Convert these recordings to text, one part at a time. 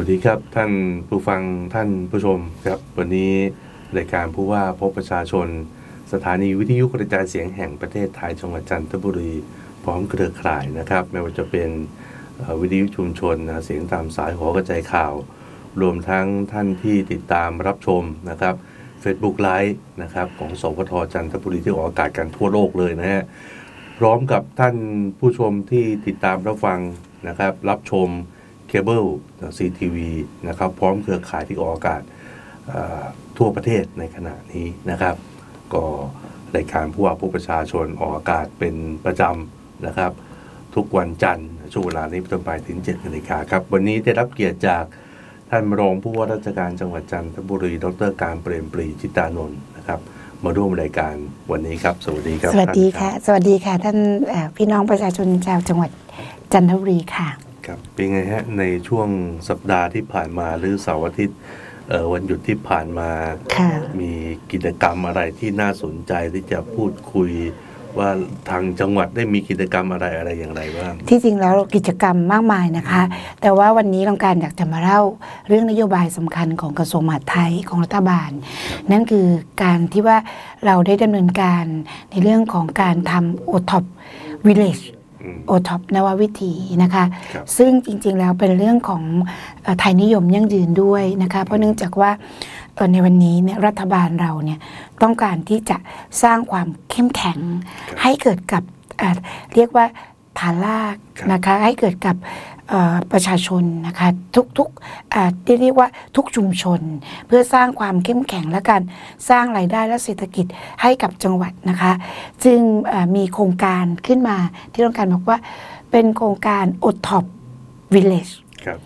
วัสดีครับท่านผู้ฟังท่านผู้ชมครับวันนี้รายการผู้ว่าพบประชาชนสถานีวิทยุกระจายเสียงแห่งประเทศไทยจังหวัดจันทบุรีพร้อมเครือข่ายนะครับไม่ว่าจะเป็นวิทยุชุมชนเสียงตามสายหอกระจายข่าวรวมทั้งท่านที่ติดตามรับชมนะครับ Facebook Live นะครับของสพทจันทบุรีที่ออกอากาศกันทั่วโลกเลยนะฮะพร้อมกับท่านผู้ชมที่ติดตามรับฟังนะครับรับชมเคเบิลCTV นะครับพร้อมเครือข่ายที่ออกอากาศทั่วประเทศในขณะนี้นะครับก็รายการผู้ว่าพบประชาชนออกอากาศเป็นประจำนะครับทุกวันจันทร์ช่วงเวลานี้เป็นต้นไปถึง 7 นาฬิกาครับวันนี้ได้รับเกียรติจากท่านรองผู้ว่าราชการจังหวัดจันทบุรีดร.การเปรมปรีจิตานนท์นะครับมาร่วมรายการวันนี้ครับสวัสดีครับสวัสดีค่ะสวัสดีค่ะท่านพี่น้องประชาชนชาวจังหวัดจันทบุรีค่ะครับเป็นไงฮะในช่วงสัปดาห์ที่ผ่านมาหรือเสาร์อาทิตย์วันหยุดที่ผ่านมามีกิจกรรมอะไรที่น่าสนใจที่จะพูดคุยว่าทางจังหวัดได้มีกิจกรรมอะไรอย่างไรบ้างที่จริงแล้วกิจกรรมมากมายนะคะแต่ว่าวันนี้ต้องการอยากจะมาเล่าเรื่องนโยบายสำคัญของกระทรวงมหาดไทยของรัฐบาลนั่นคือการที่ว่าเราได้ดำเนินการในเรื่องของการทำ OTOP Village OTOP นววิถีนะคะซึ่งจริงๆแล้วเป็นเรื่องของไทยนิยมยั่งยืนด้วยนะคะเพราะเนื่องจากว่าในวันนี้เนี่ยรัฐบาลเราเนี่ยต้องการที่จะสร้างความเข้มแข็งให้เกิดกับเรียกว่าฐานรากนะคะให้เกิดกับประชาชนนะคะทุกเรียกว่าทุกชุมชนเพื่อสร้างความเข้มแข็งและการสร้างรายได้และเศรษฐกิจให้กับจังหวัดนะคะจึงมีโครงการขึ้นมาที่ต้องการบอกว่าเป็นโครงการ OTOP Village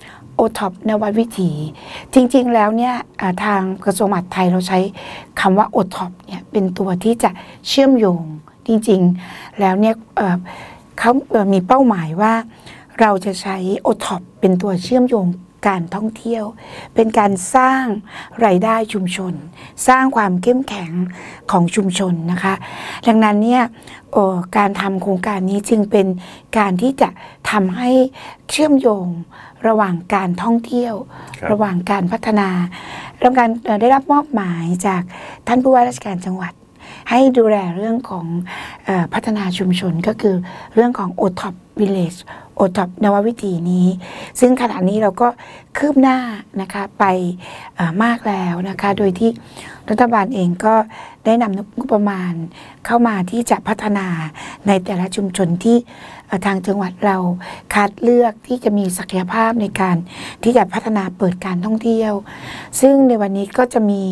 OTOP นววิถีจริงๆแล้วเนี่ยทางกระทรวงมหาดไทยเราใช้คำว่า OTOP เนี่ยเป็นตัวที่จะเชื่อมโยงจริงๆแล้วเนี่ยเขามีเป้าหมายว่าเราจะใช้ OTOP เป็นตัวเชื่อมโยงการท่องเที่ยวเป็นการสร้างรายได้ชุมชนสร้างความเข้มแข็งของชุมชนนะคะดังนั้นเนี่ยการทำโครงการนี้จึงเป็นการที่จะทำให้เชื่อมโยงระหว่างการท่องเที่ยวระหว่างการพัฒนาแล้วการได้รับมอบหมายจากท่านผู้ว่าราชการจังหวัดให้ดูแลเรื่องของพัฒนาชุมชนก็คือเรื่องของ OTOP Village OTOP นววิถีนี้ซึ่งขณะนี้เราก็คืบหน้านะคะไปมากแล้วนะคะโดยที่รัฐบาลเองก็ได้นำงบประมาณเข้ามาที่จะพัฒนาในแต่ละชุมชนที่ทางจังหวัดเราคัดเลือกที่จะมีศักยภาพในการที่จะพัฒนาเปิดการท่องเที่ยวซึ่งในวันนี้ก็จะมี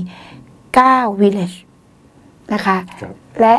9 Village นะคะและ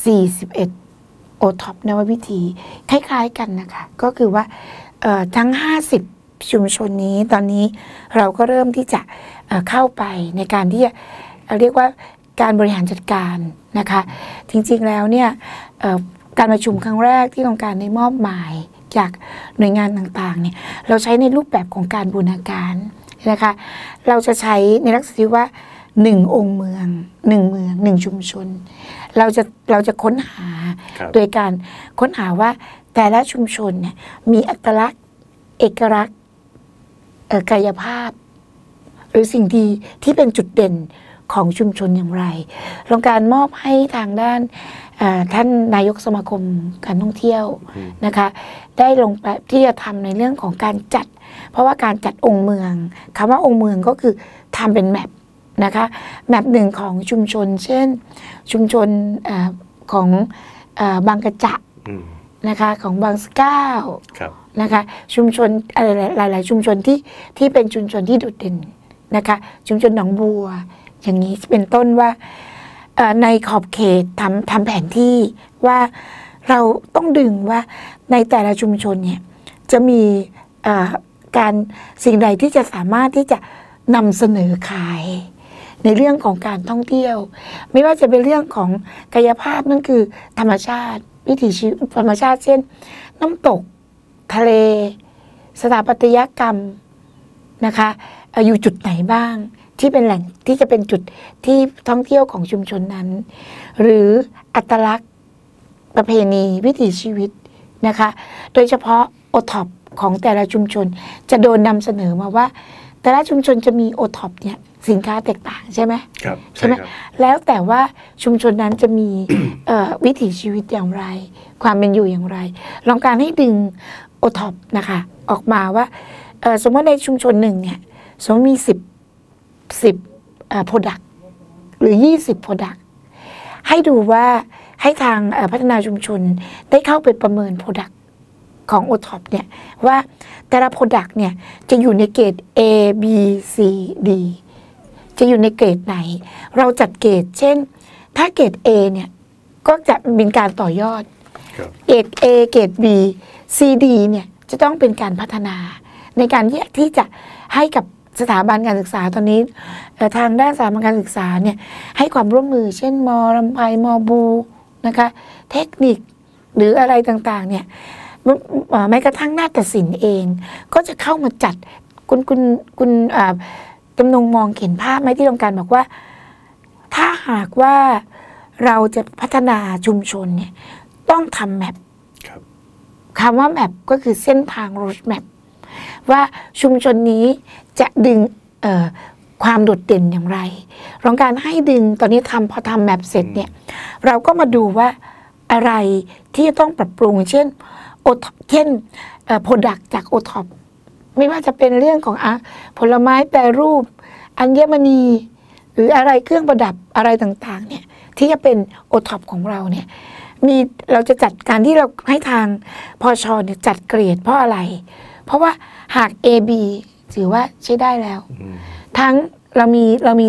41 OTOP นววิถีคล้ายๆกันนะคะก็คือว่าทั้ง50ชุมชนนี้ตอนนี้เราก็เริ่มที่จะเข้าไปในการที่จะเรียกว่าการบริหารจัดการนะคะจริงๆแล้วเนี่ยการประชุมครั้งแรกที่องค์การได้มอบหมายจากหน่วยงานต่างๆเนี่ยเราใช้ในรูปแบบของการบูรณาการนะคะเราจะใช้ในลักษณะที่ว่า1 องค์เมือง1 เมือง1 ชุมชนเราจะค้นหาโดยการค้นหาว่าแต่ละชุมชนเนี่ยมีอัตลักษณ์เอกลักษณ์กายภาพหรือสิ่งดีที่เป็นจุดเด่นของชุมชนอย่างไรโครงการมอบให้ทางด้านท่านนายกสมาคมการท่องเที่ยวนะคะได้ลงไปที่จะทำในเรื่องของการจัดเพราะว่าการจัดองค์เมืองคำว่าองค์เมืองก็คือทำเป็นแมปนะคะแมปหนึ่งของชุมชนเช่นชุมชนของบางกระจะนะคะของบางสะเก้านะคะชุมชนหลายๆชุมชนที่เป็นชุมชนที่โดดเด่นนะคะชุมชนหนองบัวอย่างนี้เป็นต้นว่าในขอบเขตทำแผนที่ว่าเราต้องดึงว่าในแต่ละชุมชนเนี่ยจะมีการสิ่งใดที่จะสามารถที่จะนำเสนอขายในเรื่องของการท่องเที่ยวไม่ว่าจะเป็นเรื่องของกายภาพนั่นคือธรรมชาติวิถีชีวิตธรรมชาติเช่นน้ำตกทะเลสถาปัตยกรรมนะคะอยู่จุดไหนบ้างที่เป็นแหล่งที่จะเป็นจุดที่ท่องเที่ยวของชุมชนนั้นหรืออัตลักษณ์ประเพณีวิถีชีวิตนะคะโดยเฉพาะ OTOP ของแต่ละชุมชนจะโดนนำเสนอมาว่าแต่ละชุมชนจะมีโอท็อปเนี่ยสินค้าแตกต่างใช่ไหมครับใช่ไหมครับแล้วแต่ว่าชุมชนนั้นจะมี วิถีชีวิตอย่างไร ความเป็นอยู่อย่างไร ลองการให้ดึงโอท็อปนะคะออกมาว่าสมมติในชุมชนหนึ่งเนี่ยสมมติมี10 product หรือ20 product ให้ดูว่าให้ทางพัฒนาชุมชนได้เข้าไปประเมิน product ของ OTOP เนี่ยว่าแต่ละ product เนี่ยจะอยู่ในเกรด A B C D จะอยู่ในเกรดไหน เราจัดเกรดเช่นถ้าเกรด A เนี่ยก็จะเป็นการต่อยอดครับเกรด A เกรด B C D เนี่ยจะต้องเป็นการพัฒนาในการที่จะให้กับสถาบันการศึกษาตอนนี้ทางด้านสถาบันการศึกษาเนี่ยให้ความร่วมมือเช่นม.ลำไพม.บูนะคะเทคนิคหรืออะไรต่างๆเนี่ยแม้กระทั่งนาฏศิลป์เองก็จะเข้ามาจัดคุณจำนงมองเห็นภาพไหมที่ต้องการบอกว่าถ้าหากว่าเราจะพัฒนาชุมชนเนี่ยต้องทำแมปคำว่าแมปก็คือเส้นทางโรดแมปว่าชุมชนนี้จะดึงความโดดเด่นอย่างไรลองการให้ดึงตอนนี้พอทำแมปเสร็จเนี่ยเราก็มาดูว่าอะไรที่จะต้องปรับปรุงเช่นโปรดักต์จากโอท็อปไม่ว่าจะเป็นเรื่องของผลไม้แปรรูปอัญมณีหรืออะไรเครื่องประดับอะไรต่างๆเนี่ยที่จะเป็นโอท็อปของเราเนี่ยเราจะจัดการที่เราให้ทางพชเนี่ยจัดเกรดเพราะอะไรเพราะว่าหาก AB ถือว่าใช้ได้แล้วทั้งเรามี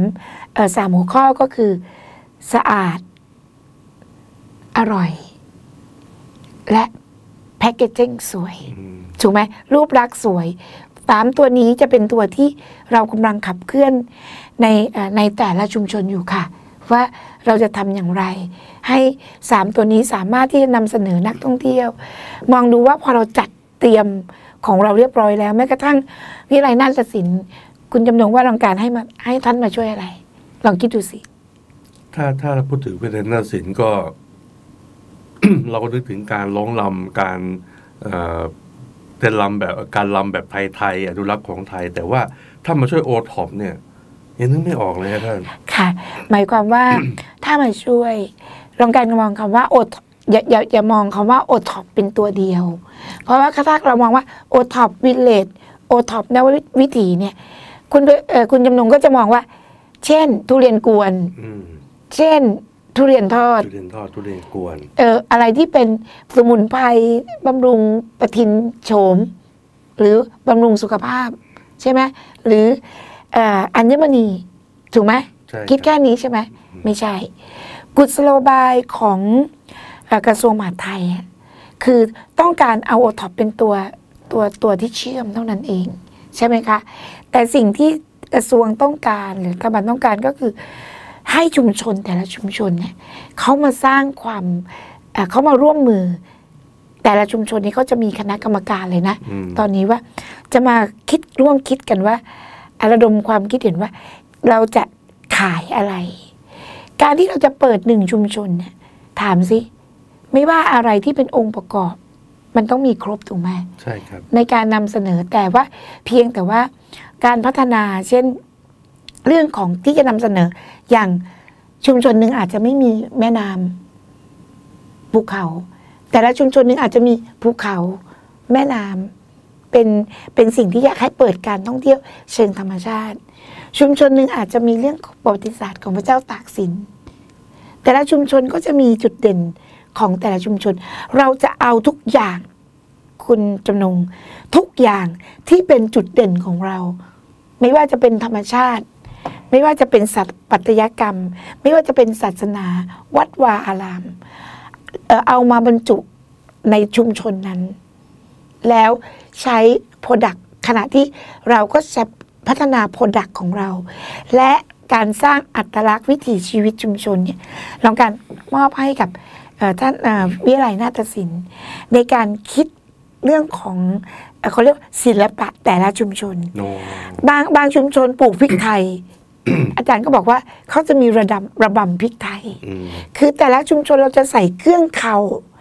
3หัวข้อก็คือสะอาดอร่อยและแพคเกจจิ้งสวยถูกไหมรูปลักษณ์สวย3ตัวนี้จะเป็นตัวที่เรากำลังขับเคลื่อนในแต่ละชุมชนอยู่ค่ะว่าเราจะทำอย่างไรให้3ตัวนี้สามารถที่จะนำเสนอนักท่องเที่ยวมองดูว่าพอเราจัดเตรียมของเราเรียบร้อยแล้วแม้กระทั่งวิทยาลัยนาฏศิลป์คุณจำนงว่าลองการให้ท่านมาช่วยอะไรลองคิดดูสิถ้าเราพูดถึงวิทยาลัยนาฏศิลป์ก็ เราก็นึกถึงการร้องรำการเต้นรำแบบการรำแบบไทยๆอนุรักษ์ของไทยแต่ว่าถ้ามาช่วยโอท็อปเนี่ยยังนึกไม่ออกเลยครับท่านค่ะหมายความว่า ถ้ามาช่วยลองการมองคำว่าโออย่ามองคำว่าโอท็อปเป็นตัวเดียวเพราะว่าถ้าเรามองว่าโอท็อปวิลเลจโอท็อปนวิถีเนี่ยคุณจำนงก็จะมองว่าเช่นทุเรียนกวนเช่นทุเรียนทอดทุเรียนกวนอะไรที่เป็นสมุนไพรบำรุงประทินโฉมหรือบำรุงสุขภาพใช่ไหมหรืออัญมณีถูกไหมคิดแค่นี้ใช่ไหมไม่ใช่กุศโลบายของกระทรวงมหาดไทยคือต้องการเอาโอท็อปเป็นตัวที่เชื่อมเท่านั้นเองใช่ไหมคะแต่สิ่งที่กระทรวงต้องการหรือรัฐบาลต้องการก็คือให้ชุมชนแต่ละชุมชนเนี่ยเขามาสร้างความเขามาร่วมมือแต่ละชุมชนนี้เขาจะมีคณะกรรมการเลยนะตอนนี้ว่าจะมาร่วมคิดกันว่าระดมความคิดเห็นว่าเราจะขายอะไรการที่เราจะเปิด1ชุมชนเนี่ยถามสิไม่ว่าอะไรที่เป็นองค์ประกอบมันต้องมีครบถูกไหมใช่ครับในการนำเสนอแต่ว่าเพียงแต่ว่าการพัฒนาเช่นเรื่องของที่จะนำเสนออย่างชุมชนหนึ่งอาจจะไม่มีแม่น้ำภูเขาแต่ละชุมชนหนึ่งอาจจะมีภูเขาแม่น้ำเป็นสิ่งที่อยากให้เปิดการท่องเที่ยวเชิงธรรมชาติชุมชนหนึ่งอาจจะมีเรื่องประวัติศาสตร์ของพระเจ้าตากสินแต่ละชุมชนก็จะมีจุดเด่นของแต่ละชุมชนเราจะเอาทุกอย่างคุณจำนงทุกอย่างที่เป็นจุดเด่นของเราไม่ว่าจะเป็นธรรมชาติไม่ว่าจะเป็นสัตว์ปัตยกรรมไม่ว่าจะเป็นศาสนาวัดวาอารามเอามาบรรจุในชุมชนนั้นแล้วใช้โปรดักต์ขณะที่เราก็จะพัฒนาโปรดักต์ของเราและการสร้างอัตลักษณ์วิถีชีวิตชุมชนเนี่ยลองการมอบให้กับท่านวิทยาลัยนาฏศิลป์ในการคิดเรื่องของเขาเรียกศิลปะแต่ละชุมชน บางชุมชนปลูกพริกไทย อาจารย์ก็บอกว่าเขาจะมีระบำพริกไทยคือแต่ละชุมชนเราจะใส่เครื่องเคา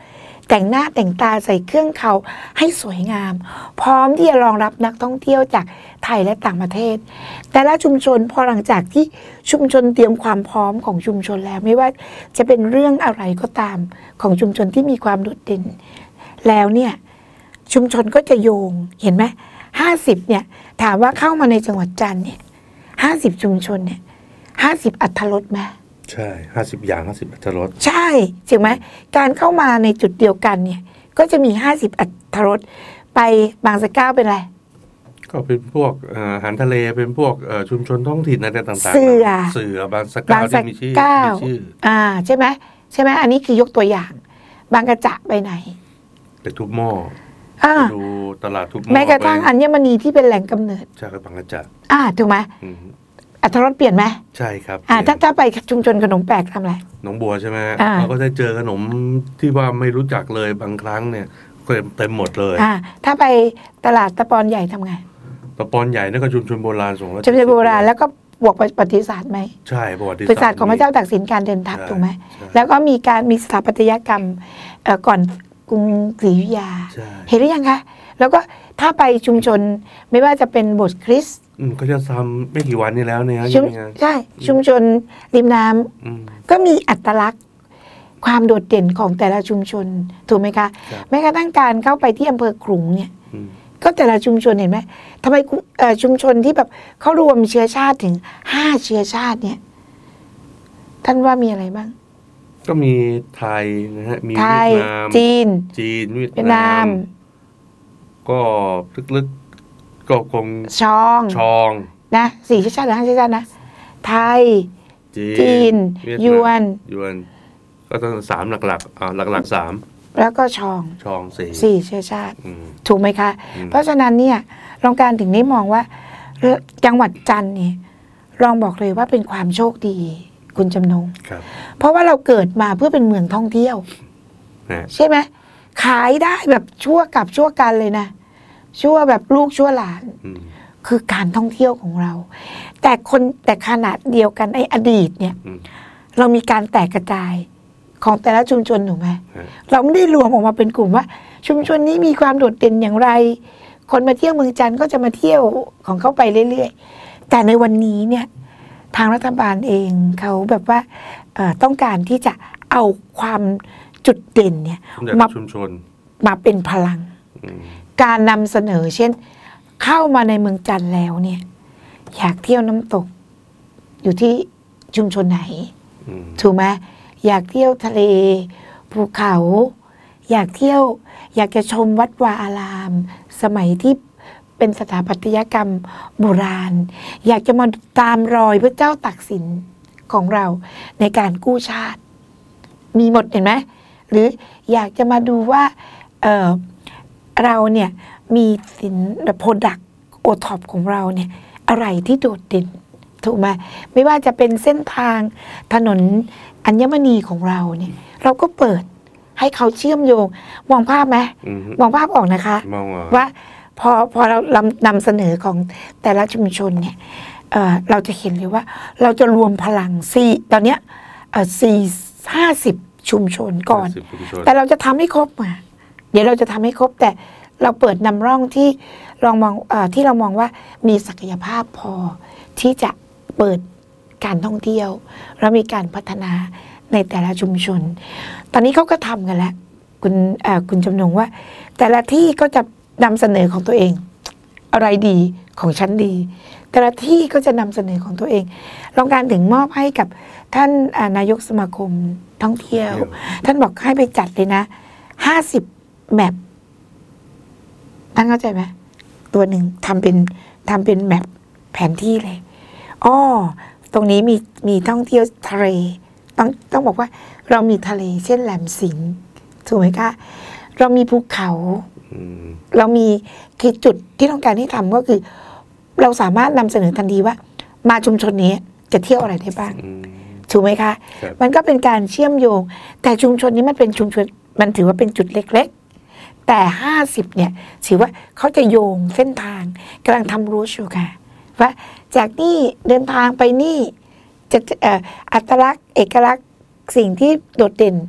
แต่งหน้าแต่งตาใส่เครื่องเขาให้สวยงาม พร้อมที่จะรองรับนักท่องเที่ยวจากไทยและต่างประเทศ แต่ละชุมชนพอหลังจากที่ชุมชนเตรียมความพร้อมของชุมชนแล้วไม่ว่าจะเป็นเรื่องอะไรก็ตามของชุมชนที่มีความโดดเด่นแล้วเนี่ยชุมชนก็จะโยงเห็นไหม50เนี่ยถามว่าเข้ามาในจังหวัดจันทร์เนี่ย50ชุมชนเนี่ย50อรรถรสไหมใช่50อย่าง50อรรถรสใช่จริงไหมการเข้ามาในจุดเดียวกันเนี่ยก็จะมี50อรรถรสไปบางสะเก้าเป็นอะไรก็เป็นพวกอาหารทะเลเป็นพวกชุมชนท้องถิ่นอะไรต่างๆเสือบางสะเก้าที่มีชื่อใช่ไหมอันนี้คือยกตัวอย่างบางกระจะไปไหนไปทุบหม้อดูตลาดทุบหม้อแม้กระทั่งอัญมณีที่เป็นแหล่งกำเนิดใช่ครับบางกระจะถูกไหมอรรถรสเปลี่ยนไหมใช่ครับถ้าไปชุมชนขนมแปลกทำอะไรหนองบัวใช่ไหมเราก็ได้เจอขนมที่ว่าไม่รู้จักเลยบางครั้งเนี่ยเต็มหมดเลยถ้าไปตลาดตะปอนใหญ่ทำไงตะปอนใหญ่นั่นก็ชุมชนโบราณส่งชุมชนโบราณแล้วก็บวกประวัติศาสตร์ไหมใช่ประวัติศาสตร์ของพระเจ้าตากสินการเดินทัพถูกไหมแล้วก็มีสถาปัตยกรรมก่อนกรุงศรีอยุธยาเห็นหรือยังคะแล้วก็ถ้าไปชุมชนไม่ว่าจะเป็นโบสถ์คริสต์ก็จะทำไม่กี่วันนี้แล้วเนี่ยใช่ชุมชนริมน้ำก็มีอัตลักษณ์ความโดดเด่นของแต่ละชุมชนถูกไหมคะแม้กระทั่งการเข้าไปที่อำเภอขลุงเนี่ยก็แต่ละชุมชนเห็นไหมทำไมชุมชนที่แบบเขารวมเชื้อชาติถึง5เชื้อชาติเนี่ยท่านว่ามีอะไรบ้างก็มีไทยนะฮะมีเวียดนามจีนเวียดนามก็ลึกๆก็คงชองนะ4เชื้อชาติหรือ5เชื้อชาตินะไทยจีนยวนก็ต้อง3หลัก3 แล้วก็ชอง4เชื้อชาติถูกไหมคะเพราะฉะนั้นเนี่ยโรงการถึงได้มองว่าจังหวัดจันทร์เนี่ยลองบอกเลยว่าเป็นความโชคดีคุณจำนงเพราะว่าเราเกิดมาเพื่อเป็นเมืองท่องเที่ยวใช่ไหมขายได้แบบชั่วกับชั่วกันเลยนะชั่วแบบลูกชั่วหลานคือการท่องเที่ยวของเราแต่ขนาดเดียวกันไอ้อดีตเนี่ยเรามีการแตกกระจายของแต่ละชุมชนถูกไหมเราไม่ได้รวมออกมาเป็นกลุ่มว่าชุมชนนี้มีความโดดเด่นอย่างไรคนมาเที่ยวเมืองจันทร์ก็จะมาเที่ยวของเขาไปเรื่อยๆแต่ในวันนี้เนี่ยทางรัฐบาลเองเขาแบบว่าต้องการที่จะเอาความจุดเด่นเนี่ยมาชุมชนมาเป็นพลังการนำเสนอเช่นเข้ามาในเมืองจันทร์แล้วเนี่ยอยากเที่ยวน้ำตกอยู่ที่ชุมชนไหนถูกไหมอยากเที่ยวทะเลภูเขาอยากจะชมวัดวาอารามสมัยที่เป็นสถาปัตยกรรมโบราณอยากจะมาตามรอยพระเจ้าตากสินของเราในการกู้ชาติมีหมดเห็นไหมหรืออยากจะมาดูว่าเราเนี่ยมีสินโปรดักต์โอท็อปของเราเนี่ยอะไรที่โดดเด่นถูกไหมไม่ว่าจะเป็นเส้นทางถนนอัญมณีของเราเนี่ยเราก็เปิดให้เขาเชื่อมโยงมองภาพไหมมองภาพออกนะคะว่าพอเรานำเสนอของแต่ละชุมชนเนี่ยเราจะเห็นเลยว่าเราจะรวมพลังตอนเนี้ย50ชุมชนก่อนแต่เราจะทำให้ครบมาเดี๋ยวเราจะทำให้ครบแต่เราเปิดนำร่องที่เรามองว่ามีศักยภาพพอที่จะเปิดการท่องเที่ยวแล้วมีการพัฒนาในแต่ละชุมชนตอนนี้เขาก็ทำกันแล้วคุณจำนงว่าแต่ละที่ก็จะนำเสนอของตัวเองอะไรดีของฉันดีแต่ละที่ก็จะนำเสนอของตัวเองโรงการถึงมอบให้กับท่านนายกสมาคมท่องเที่ยวท่านบอกให้ไปจัดเลยนะ50แมปท่านเข้าใจไหมตัวหนึ่งทำเป็นแมปแผนที่เลยตรงนี้มีท่องเที่ยวทะเลต้องบอกว่าเรามีทะเลเช่นแหลมสิงห์ถูกไหมคะเรามีภูเขาเรามีคือจุดที่ต้องการที่ทำก็คือเราสามารถนำเสนอทันทีว่ามาชุมชนนี้จะเที่ยวอะไรได้บ้างถูกไหมคะมันก็เป็นการเชื่อมโยงแต่ชุมชนนี้มันเป็นชุมชนมันถือว่าเป็นจุดเล็กๆแต่50เนี่ยถือว่าเขาจะโยงเส้นทางกำลังทำรูทอยู่ค่ะว่าจากนี่เดินทางไปนี่จะอัตลักษณ์เอกลักษณ์สิ่งที่โดดเด่น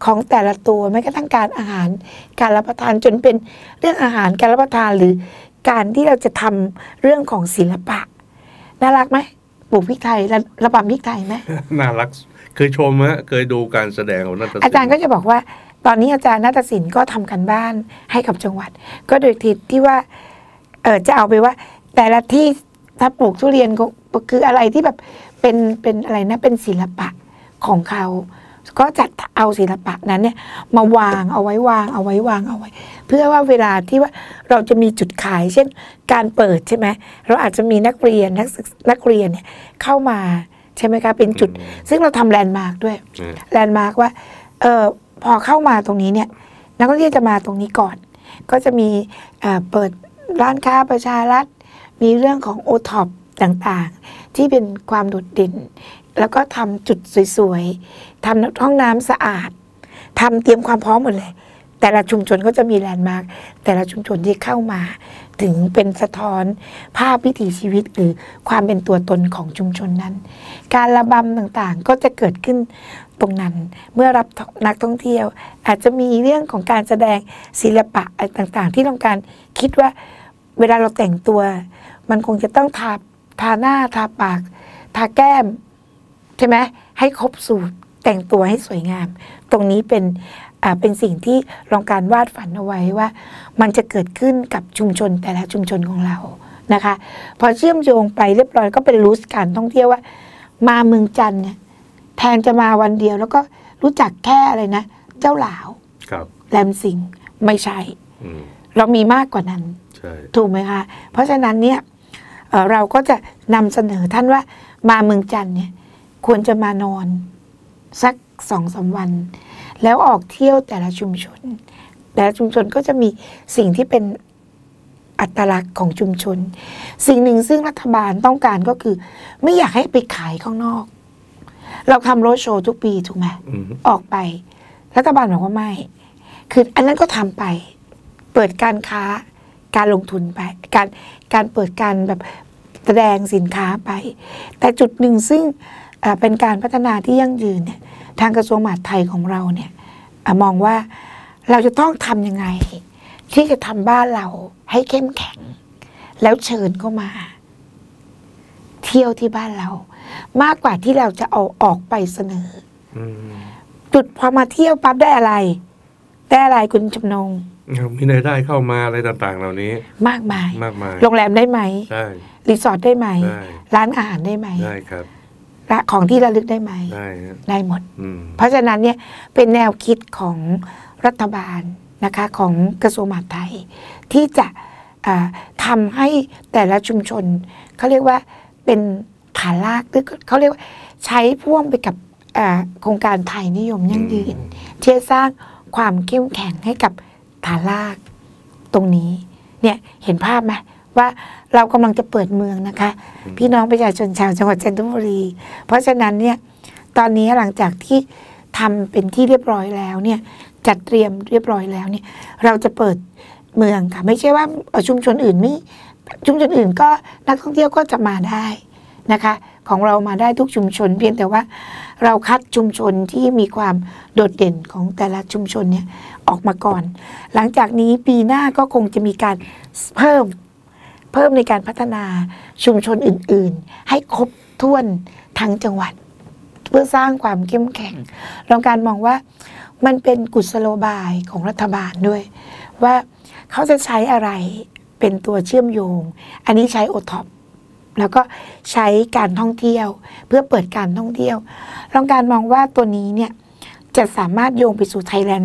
ของแต่ละตัวแม้กระทั่งการอาหารการรับประทานจนเป็นเรื่องอาหารการรับประทานหรือการที่เราจะทำเรื่องของศิลปะน่ารักไหมปลูกพริกไทยระบำพริกไทยไหมน่ารักเคยชมฮะเคยดูการแสดงของนาฏศิลป์อาจารย์ก็จะบอกว่าตอนนี้อาจารย์นาฏศิลป์ก็ทำกันบ้านให้กับจังหวัด ก็โดยที่ว่าจะเอาไปว่า แต่ละที่ถ้าปลูกทุเรียนก็คืออะไรที่แบบเป็นอะไรนะเป็นศิลปะของเขาก็จะเอาศิลปะนั้นเนี่ยมาวางเอาไว้เพื่อว่าเวลาที่ว่าเราจะมีจุดขายเช่นการเปิดใช่ไหมเราอาจจะมีนักเรียนเนี่ยเข้ามาใช่ไหมคะเป็นจุดซึ่งเราทำแลนด์มาร์กด้วยแลนด์มาร์กว่าพอเข้ามาตรงนี้เนี่ยนักท่องเที่ยวจะมาตรงนี้ก่อนก็จะมีเปิดร้านค้าประชารัฐมีเรื่องของโอท็อปต่างๆที่เป็นความโดดเด่นแล้วก็ทำจุดสวยๆทำห้องน้ำสะอาดทำเตรียมความพร้อมหมดเลยแต่ละชุมชนก็จะมีแลนด์มาร์กแต่ละชุมชนที่เข้ามาถึงเป็นสะท้อนภาพวิถีชีวิตหรือความเป็นตัวตนของชุมชนนั้นการระบำต่างๆก็จะเกิดขึ้นตรงนั้นเมื่อรับนักท่องเที่ยวอาจจะมีเรื่องของการแสดงศิลปะอะไรต่างๆที่ต้องการคิดว่าเวลาเราแต่งตัวมันคงจะต้องทาหน้าทาปากทาแก้มใช่ไหมให้ครบสูตรแต่งตัวให้สวยงามตรงนี้เป็นสิ่งที่ลองการวาดฝันเอาไว้ว่ามันจะเกิดขึ้นกับชุมชนแต่ละชุมชนของเรานะคะพอเชื่อมโยงไปเรียบร้อยก็เป็นรูทการท่องเที่ยวว่ามาเมืองจันทร์เนี่ยแทนจะมาวันเดียวแล้วก็รู้จักแค่อะไรนะเจ้าหลาวแรมสิงห์ไม่ใช่เรามีมากกว่านั้นถูกไหมคะเพราะฉะนั้นเนี่ยเราก็จะนำเสนอท่านว่ามาเมืองจันทร์เนี่ยควรจะมานอนสัก 2-3 วันแล้วออกเที่ยวแต่ละชุมชนก็จะมีสิ่งที่เป็นอัตลักษณ์ของชุมชนสิ่งหนึ่งซึ่งรัฐบาลต้องการก็คือไม่อยากให้ไปขายข้างนอกเราทำโรดโชว์ทุกปีถูกไหมออกไปรัฐบาลบอกว่าไม่คืออันนั้นก็ทำไปเปิดการค้าการลงทุนไปการเปิดการแบบแสดงสินค้าไปแต่จุดหนึ่งซึ่งเป็นการพัฒนาที่ยั่งยืนเนี่ยทางกระทรวงมหาดไทยของเราเนี่ยมองว่าเราจะต้องทำยังไงที่จะทำบ้านเราให้เข้มแข็งแล้วเชิญเข้ามาเที่ยวที่บ้านเรามากกว่าที่เราจะเอาออกไปเสนอจุดพอมาเที่ยวปั๊บได้อะไรคุณจำนงมีรายได้เข้ามาอะไรต่างๆเหล่านี้มากมายโรงแรมได้ไหมได้รีสอร์ทได้ไหมร้านอาหารได้ไหมได้ครับของที่ระลึกได้ไหมได้หมดเพราะฉะนั้นเนี่ยเป็นแนวคิดของรัฐบาลนะคะของกระทรวงมหาดไทยที่จะทำให้แต่ละชุมชนเขาเรียกว่าเป็นฐานรากหรือเขาเรียกว่าใช้พ่วงไปกับโครงการไทยนิยมยั่งยืนที่จะสร้างความเข้มแข็งให้กับฐานรากตรงนี้เนี่ยเห็นภาพไหมว่าเรากำลังจะเปิดเมืองนะคะพี่น้องประชาชนชาวจังหวัดจันทบุรีเพราะฉะนั้นเนี่ยตอนนี้หลังจากที่ทำเป็นที่เรียบร้อยแล้วเนี่ยจัดเตรียมเรียบร้อยแล้วเนี่ยเราจะเปิดเมืองค่ะไม่ใช่ว่าชุมชนอื่นไม่ชุมชนอื่นก็นักท่องเที่ยวก็จะมาได้นะคะของเรามาได้ทุกชุมชนเพียงแต่ว่าเราคัดชุมชนที่มีความโดดเด่นของแต่ละชุมชนเนี่ยออกมาก่อนหลังจากนี้ปีหน้าก็คงจะมีการเพิ่มในการพัฒนาชุมชนอื่นๆให้ครบถ้วนทั้งจังหวัดเพื่อสร้างความเข้มแข็งรองการมองว่ามันเป็นกุศโลบายของรัฐบาลด้วยว่าเขาจะใช้อะไรเป็นตัวเชื่อมโยงอันนี้ใช้โอท็อปแล้วก็ใช้การท่องเที่ยวเพื่อเปิดการท่องเที่ยวรองการมองว่าตัวนี้เนี่ยจะสามารถโยงไปสู่ Thailand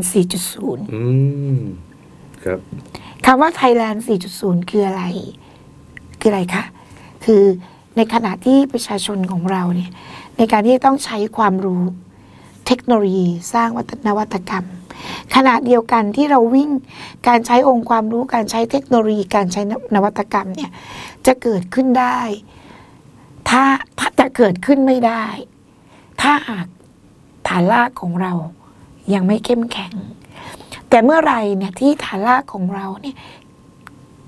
4.0 ครับคำว่า Thailand 4.0 คืออะไรคะคือในขณะที่ประชาชนของเราเนี่ยในการที่ต้องใช้ความรู้เทคโนโลยีสร้างนวัตกรรมขณะเดียวกันที่เราวิ่งการใช้องค์ความรู้การใช้เทคโนโลยีการใช้นวัตกรรมเนี่ยจะเกิดขึ้นได้ถ้าจะเกิดขึ้นไม่ได้ถ้าหากฐานรากของเรายังไม่เข้มแข็งแต่เมื่อไรเนี่ยที่ฐานรากของเราเนี่ย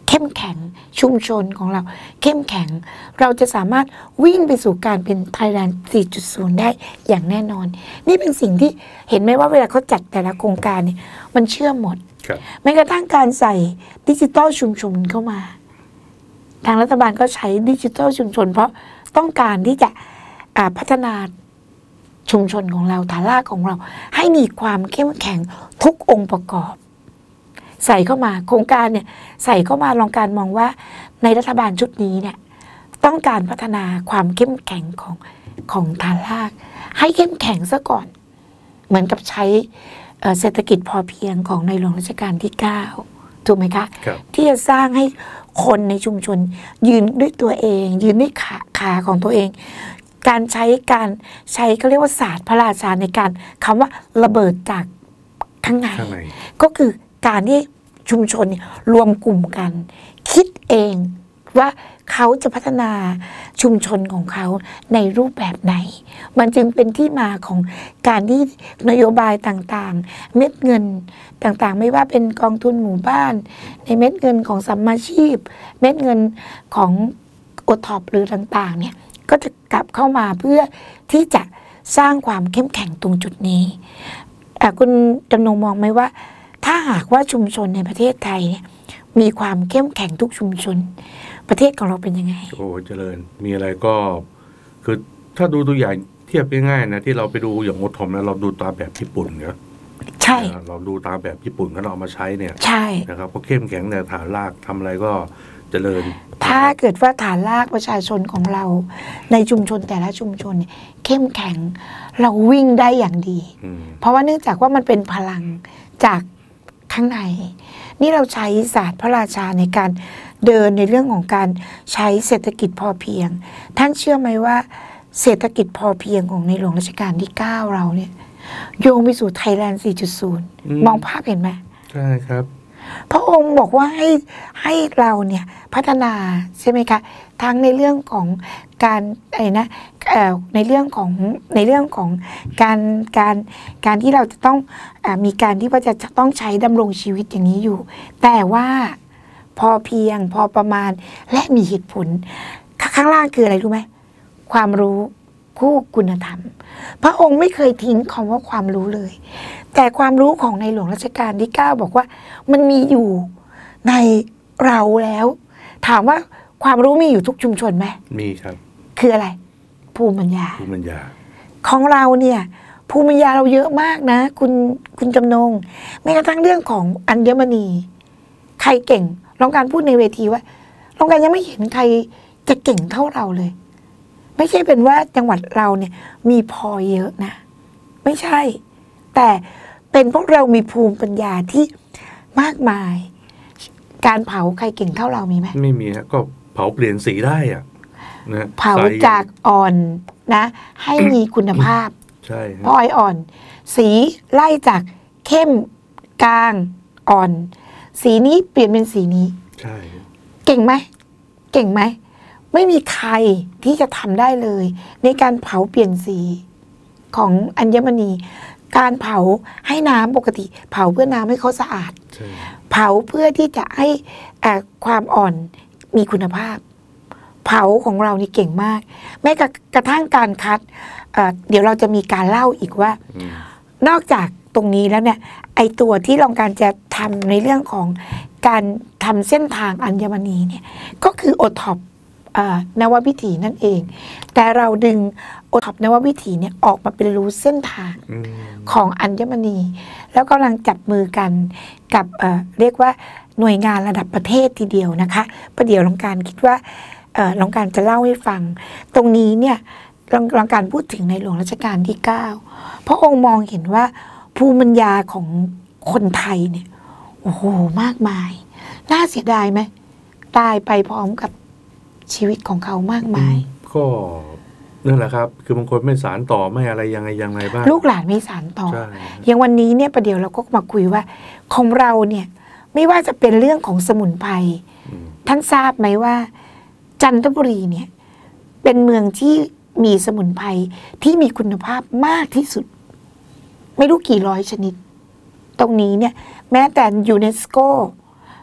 เข้มแข็งชุมชนของเราเข้มแข็งเราจะสามารถวิ่งไปสู่การเป็นไทยแลนด์ 4.0 ได้อย่างแน่นอนนี่เป็นสิ่งที่เห็นไหมว่าเวลาเขาจัดแต่ละโครงการเนี่ยมันเชื่อมหมดแม้กระทั่งการใส่ดิจิตอลชุมชนเข้ามาทางรัฐบาลก็ใช้ดิจิตอลชุมชนเพราะต้องการที่จะพัฒนาชุมชนของเราฐานรากของเราให้มีความเข้มแข็งทุกองค์ประกอบใส่เข้ามาโครงการเนี่ยใส่เข้ามาลองการมองว่าในรัฐบาลชุดนี้เนี่ยต้องการพัฒนาความเข้มแข็งของฐานรากให้เข้มแข็งซะก่อนเหมือนกับใช้เศรษฐกิจพอเพียงของในหลวงรัชกาลที่9ถูกไหมคะที่จะสร้างให้คนในชุมชนยืนด้วยตัวเองยืนด้วยขาของตัวเองการใช้เขาเรียกว่าศาสตร์พระราชาในการคำว่าระเบิดจากข้างในก็คือการที่ชุมชนรวมกลุ่มกันคิดเองว่าเขาจะพัฒนาชุมชนของเขาในรูปแบบไหนมันจึงเป็นที่มาของการที่นโยบายต่างๆเม็ดเงินต่างๆไม่ว่าเป็นกองทุนหมู่บ้านในเม็ดเงินของสัมมาชีพเม็ดเงินของโอท็อปหรือต่างๆเนี่ยก็จะกลับเข้ามาเพื่อที่จะสร้างความเข้มแข็งตรงจุดนี้คุณจำนงมองไหมว่าถ้าหากว่าชุมชนในประเทศไทยเนี่ยมีความเข้มแข็งทุกชุมชนประเทศของเราเป็นยังไงโอ้เจริญมีอะไรก็คือถ้าดูตัวอย่างเทียบง่ายๆนะที่เราไปดูอย่างโอท็อปนะเราดูตามแบบญี่ปุ่นเนอะใช่เราดูตามแบบญี่ปุ่นก็เราเอามาใช้เนี่ยใช่นะครับเพราะเข้มแข็งในฐานรากทำอะไรก็เจริญถ้าเกิดว่าฐานรากประชาชนของเราในชุมชนแต่ละชุมชนเข้มแข็งเราวิ่งได้อย่างดีเพราะว่าเนื่องจากว่ามันเป็นพลังจากข้างในนี่เราใช้ศาสตร์พระราชาในการเดินในเรื่องของการใช้เศรษฐกิจพอเพียงท่านเชื่อไหมว่าเศรษฐกิจพอเพียงของในหลวงรัชกาลที่9เราเนี่ยโยงไปสู่ไทยแลนด์ 4.0 มองภาพเห็นไหมใช่ครับพระองค์บอกว่าให้เราเนี่ยพัฒนาใช่ไหมคะทั้งในเรื่องของการในเรื่องของการที่เราจะต้องมีการที่ว่าจะต้องใช้ดำรงชีวิตอย่างนี้อยู่แต่ว่าพอเพียงพอประมาณและมีเหตุผลข้างล่างคืออะไรรู้ไหมความรู้คู่คุณธรรมพระองค์ไม่เคยทิ้งคำว่าความรู้เลยแต่ความรู้ของในหลวงรัชกาลที่9บอกว่ามันมีอยู่ในเราแล้วถามว่าความรู้มีอยู่ทุกชุมชนไหมมีครับคืออะไรภูมิปัญญาของเราเนี่ยภูมิปัญญาเราเยอะมากนะคุณจำนงแม้กระทั่งเรื่องของอัญมณีใครเก่งลองการพูดในเวทีว่าลองการยังไม่เห็นใครจะเก่งเท่าเราเลยไม่ใช่เป็นว่าจังหวัดเราเนี่ยมีพอเยอะนะไม่ใช่แต่เป็นพวกเรามีภูมิปัญญาที่มากมายการเผาใครเก่งเท่าเรามีไหมไม่มีฮะก็เผาเปลี่ยนสีได้อะนะเผาจากอ่อนนะให้มีคุณภาพใช่พอยอ่อนสีไล่จากเข้มกลางอ่อนสีนี้เปลี่ยนเป็นสีนี้ใช่เก่งไหมเก่งไหมไม่มีใครที่จะทำได้เลยในการเผาเปลี่ยนสีของอัญมณีการเผาให้น้ำปกติเผาเพื่อน้ำให้เขาสะอาดเผาเพื่อที่จะให้ความอ่อนมีคุณภาพเผาของเรานี่เก่งมากแม้กระทั่งการคัดเดี๋ยวเราจะมีการเล่าอีกว่านอกจากตรงนี้แล้วเนี่ยไอตัวที่ลองการจะทำในเรื่องของการทำเส้นทางอัญมณีเนี่ยก็คือโอท็อปนววิถีนั่นเองแต่เราดึงโอท็อปนววิถีเนี่ยออกมาเป็นรูเส้นทางของอัญมณีแล้วกำลังจับมือกันกับเรียกว่าหน่วยงานระดับประเทศทีเดียวนะคะประเดี๋ยวลองการคิดว่าลองการจะเล่าให้ฟังตรงนี้เนี่ยลองการพูดถึงในหลวงรัชกาลที่9พระองค์มองเห็นว่าภูมิปัญญาของคนไทยเนี่ยโอ้โหมากมายน่าเสียดายไหมตายไปพร้อมกับชีวิตของเขามากมายก็นั่นแหละครับคือบางคนไม่สานต่อไม่อะไรยังไงบ้างลูกหลานไม่สานต่ออย่างวันนี้เนี่ยประเดี๋ยวเราก็มาคุยว่าของเราเนี่ยไม่ว่าจะเป็นเรื่องของสมุนไพรท่านทราบไหมว่าจันทบุรีเนี่ยเป็นเมืองที่มีสมุนไพรที่มีคุณภาพมากที่สุดไม่รู้กี่ร้อยชนิดตรงนี้เนี่ยแม้แต่ยูเนสโก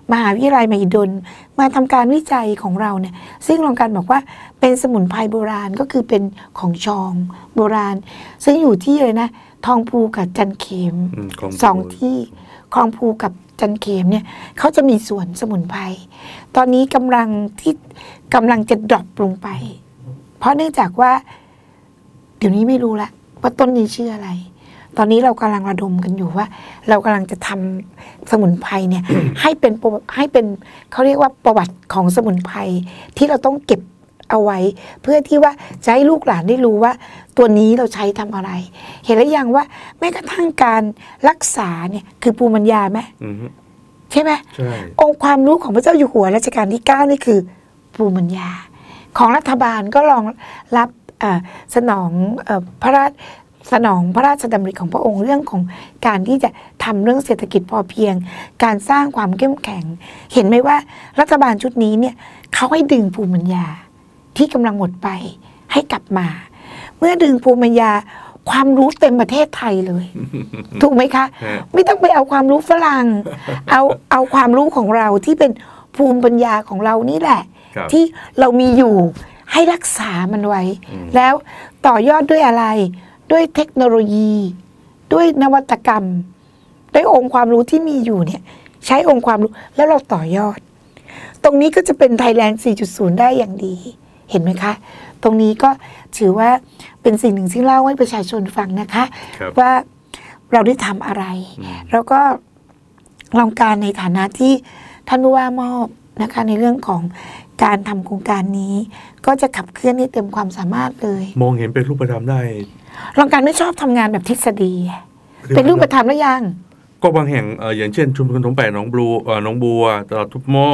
มหาวิทยาลัยมหิดลมาทำการวิจัยของเราเนี่ยซึ่งโรงการบอกว่าเป็นสมุนไพรโบราณก็คือเป็นของชองโบราณ ซึ่งอยู่ที่เลยนะทองภูกับจันเขมสองที่คลองภูกับจันเขมเนี่ยเขาจะมีสวนสมุนไพรตอนนี้กำลังจะดรอปลงไปเพราะเนื่องจากว่าเดี๋ยวนี้ไม่รู้ละว่าต้นนี้ชื่ออะไรตอนนี้เรากำลังระดมกันอยู่ว่าเรากำลังจะทำสมุนไพรเนี่ย ให้เป็นเขาเรียกว่าประวัติของสมุนไพรที่เราต้องเก็บเอาไว้เพื่อที่ว่าจะให้ลูกหลานได้รู้ว่าตัวนี้เราใช้ทำอะไรเห็นแล้วยังว่าแม้กระทั่งการรักษาเนี่ยคือภูมิปัญญาไหมใช่ไหมใช่องค์ความรู้ของพระเจ้าอยู่หัวรัชกาลที่ 9นี่คือภูมิปัญญาของรัฐบาลก็รองรับสนองพระราชดำริของพระองค์เรื่องของการที่จะทำเรื่องเศรษฐกิจพอเพียงการสร้างความเข้มแข็งเห็นไหมว่ารัฐบาลชุดนี้เนี่ยเขาให้ดึงภูมิปัญญาที่กำลังหมดไปให้กลับมาเมื่อดึงภูมิปัญญาความรู้เต็มประเทศไทยเลย ถูกไหมคะ ไม่ต้องไปเอาความรู้ฝรั่ง เอาความรู้ของเราที่เป็นภูมิปัญญาของเรานี่แหละที่เรามีอยู่ให้รักษามันไว้แล้วต่อยอดด้วยอะไรด้วยเทคโนโลยีด้วยนวัตกรรมด้วยองค์ความรู้ที่มีอยู่เนี่ยใช้องค์ความรู้แล้วเราต่อยอดตรงนี้ก็จะเป็น Thailand 4.0 ได้อย่างดีเห็นไหมคะตรงนี้ก็ถือว่าเป็นสิ่งหนึ่งที่เล่าให้ประชาชนฟังนะคะว่าเราได้ทำอะไรแล้วก็โครงการในฐานะที่ท่านผู้ว่ามอบนะคะในเรื่องของการทำโครงการนี้ก็จะขับเคลื่อนให้เต็มความสามารถเลยมองเห็นเป็นรูปธรรมได้โครงการไม่ชอบทำงานแบบทฤษฎีเป็นรูปธรรมหรือยังก็บางแห่งอย่างเช่นชุมชนถงแปดหนองบัวตลาดทุบหม้อ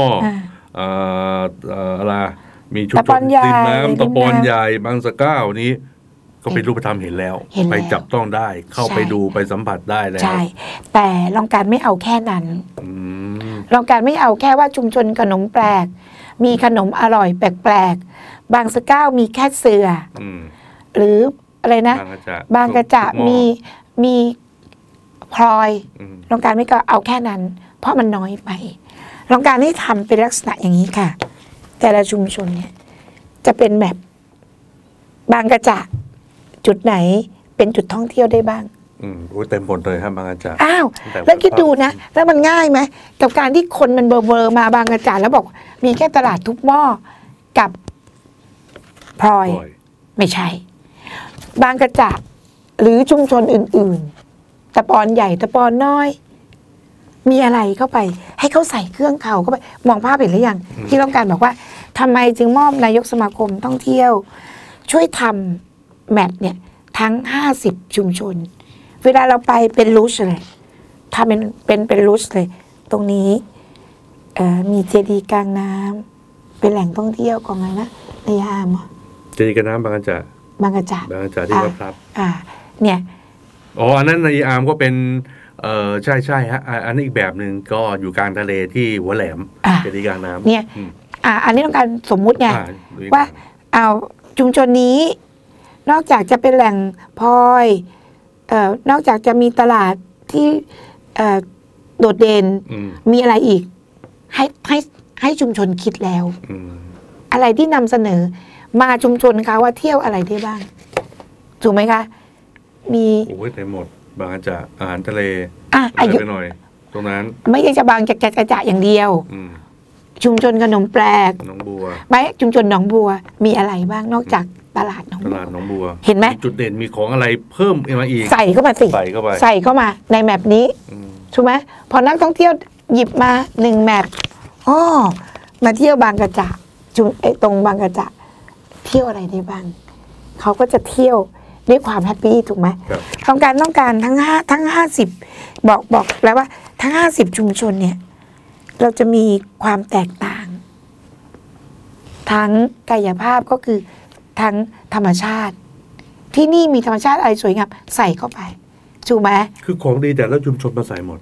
อะไรมีชุมชนริมน้ำตะปอนใหญ่บางสะเก้านี้ก็เป็นรูปธรรมเห็นแล้วไปจับต้องได้เข้าไปดูไปสัมผัสได้แล้วใช่แต่โครงการไม่เอาแค่นั้นโครงการไม่เอาแค่ว่าชุมชนขนมแปลกมีขนมอร่อยแปลกๆบางสะเก้ามีแค่เสือหรืออะไรนะบางกระจะมีพลอยโครงการไม่ก็เอาแค่นั้นเพราะมันน้อยไปโครงการที่ทำเป็นลักษณะอย่างนี้ค่ะแต่ละชุมชนเนี่ยจะเป็นแบบบางกระจะจุดไหนเป็นจุดท่องเที่ยวได้บ้างเต็มหมดเลยครับบางกระจะอ้าวแล้วคิดดูนะแล้วมันง่ายไหมกับการที่คนมันเบอร์มาบางกระจะแล้วบอกมีแค่ตลาดทุบหม้อกับพลอยไม่ใช่บางกระจะหรือชุมชนอื่นๆตะปอนใหญ่ตะปอนน้อยมีอะไรเข้าไปให้เขาใส่เครื่องเข้าไปมองภาพเห็นหรือยังที่ต้องการบอกว่าทำไมจึงมอบนายกสมาคมท่องเที่ยวช่วยทำแมทเนี่ยทั้ง50ชุมชนเวลาเราไปเป็นรูชเลยทำเป็นรูชเลยตรงนี้มีเจดีย์กลางน้ำเป็นแหล่งท่องเที่ยวของอะไรนะในยามเจดีย์กลางน้ำบางกระจะที่วัดพลับเนี่ยอันนั้นในอาร์มก็เป็นใช่ฮะอันนี้อีกแบบหนึ่งก็อยู่กลางทะเลที่หัวแหลมเจดีย์กลางน้ำเนี่ยอันนี้ต้องการสมมุติไงว่าเอาชุมชนนี้นอกจากจะเป็นแหล่งพลอยนอกจากจะมีตลาดที่โดดเด่นมีอะไรอีกให้ชุมชนคิดแล้วอะไรที่นำเสนอมาชุมชนเขาว่าเที่ยวอะไรได้บ้างถูกไหมคะมีโอ้ยเต็มหมดบางจะอาหารทะเลไปหน่อยตรงนั้นไม่ใช่จะบางจะอย่างเดียวชุมชนขนมแปลกหนองบัวไม่ชุมชนหนองบัวมีอะไรบ้างนอกจากตลาดหนองบัวเห็นไหมจุดเด่นมีของอะไรเพิ่มมาอีกใส่เข้ามาสิใส่เข้ามาในแมปนี้ถูกไหมพอนักท่องเที่ยวหยิบมา1แมปมาเที่ยวบางกระจะตรงบางกระจะเที่ยวอะไรได้บ้างเขาก็จะเที่ยวด้วยความแฮปปี้ถูกไหมต้องการทั้ง50บอกแล้วว่าทั้ง50ชุมชนเนี่ยเราจะมีความแตกต่างทั้งกายภาพก็คือทั้งธรรมชาติที่นี่มีธรรมชาติอะไรสวยงามใส่เข้าไปถูกไหมคือของดีแต่ละชุมชนมาใส่หมด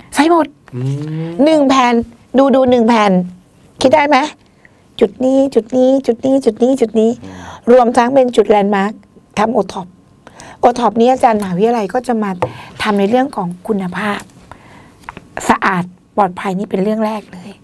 1แผ่นดู1แผ่นคิดได้ไหมจุดนี้รวมทั้งเป็นจุดแลนด์มาร์คทำโอท็อปนี้อาจารย์มหาวิทยาลัยก็จะมาทำในเรื่องของคุณภาพสะอาดปลอดภัยนี่เป็นเรื่องแรกเลย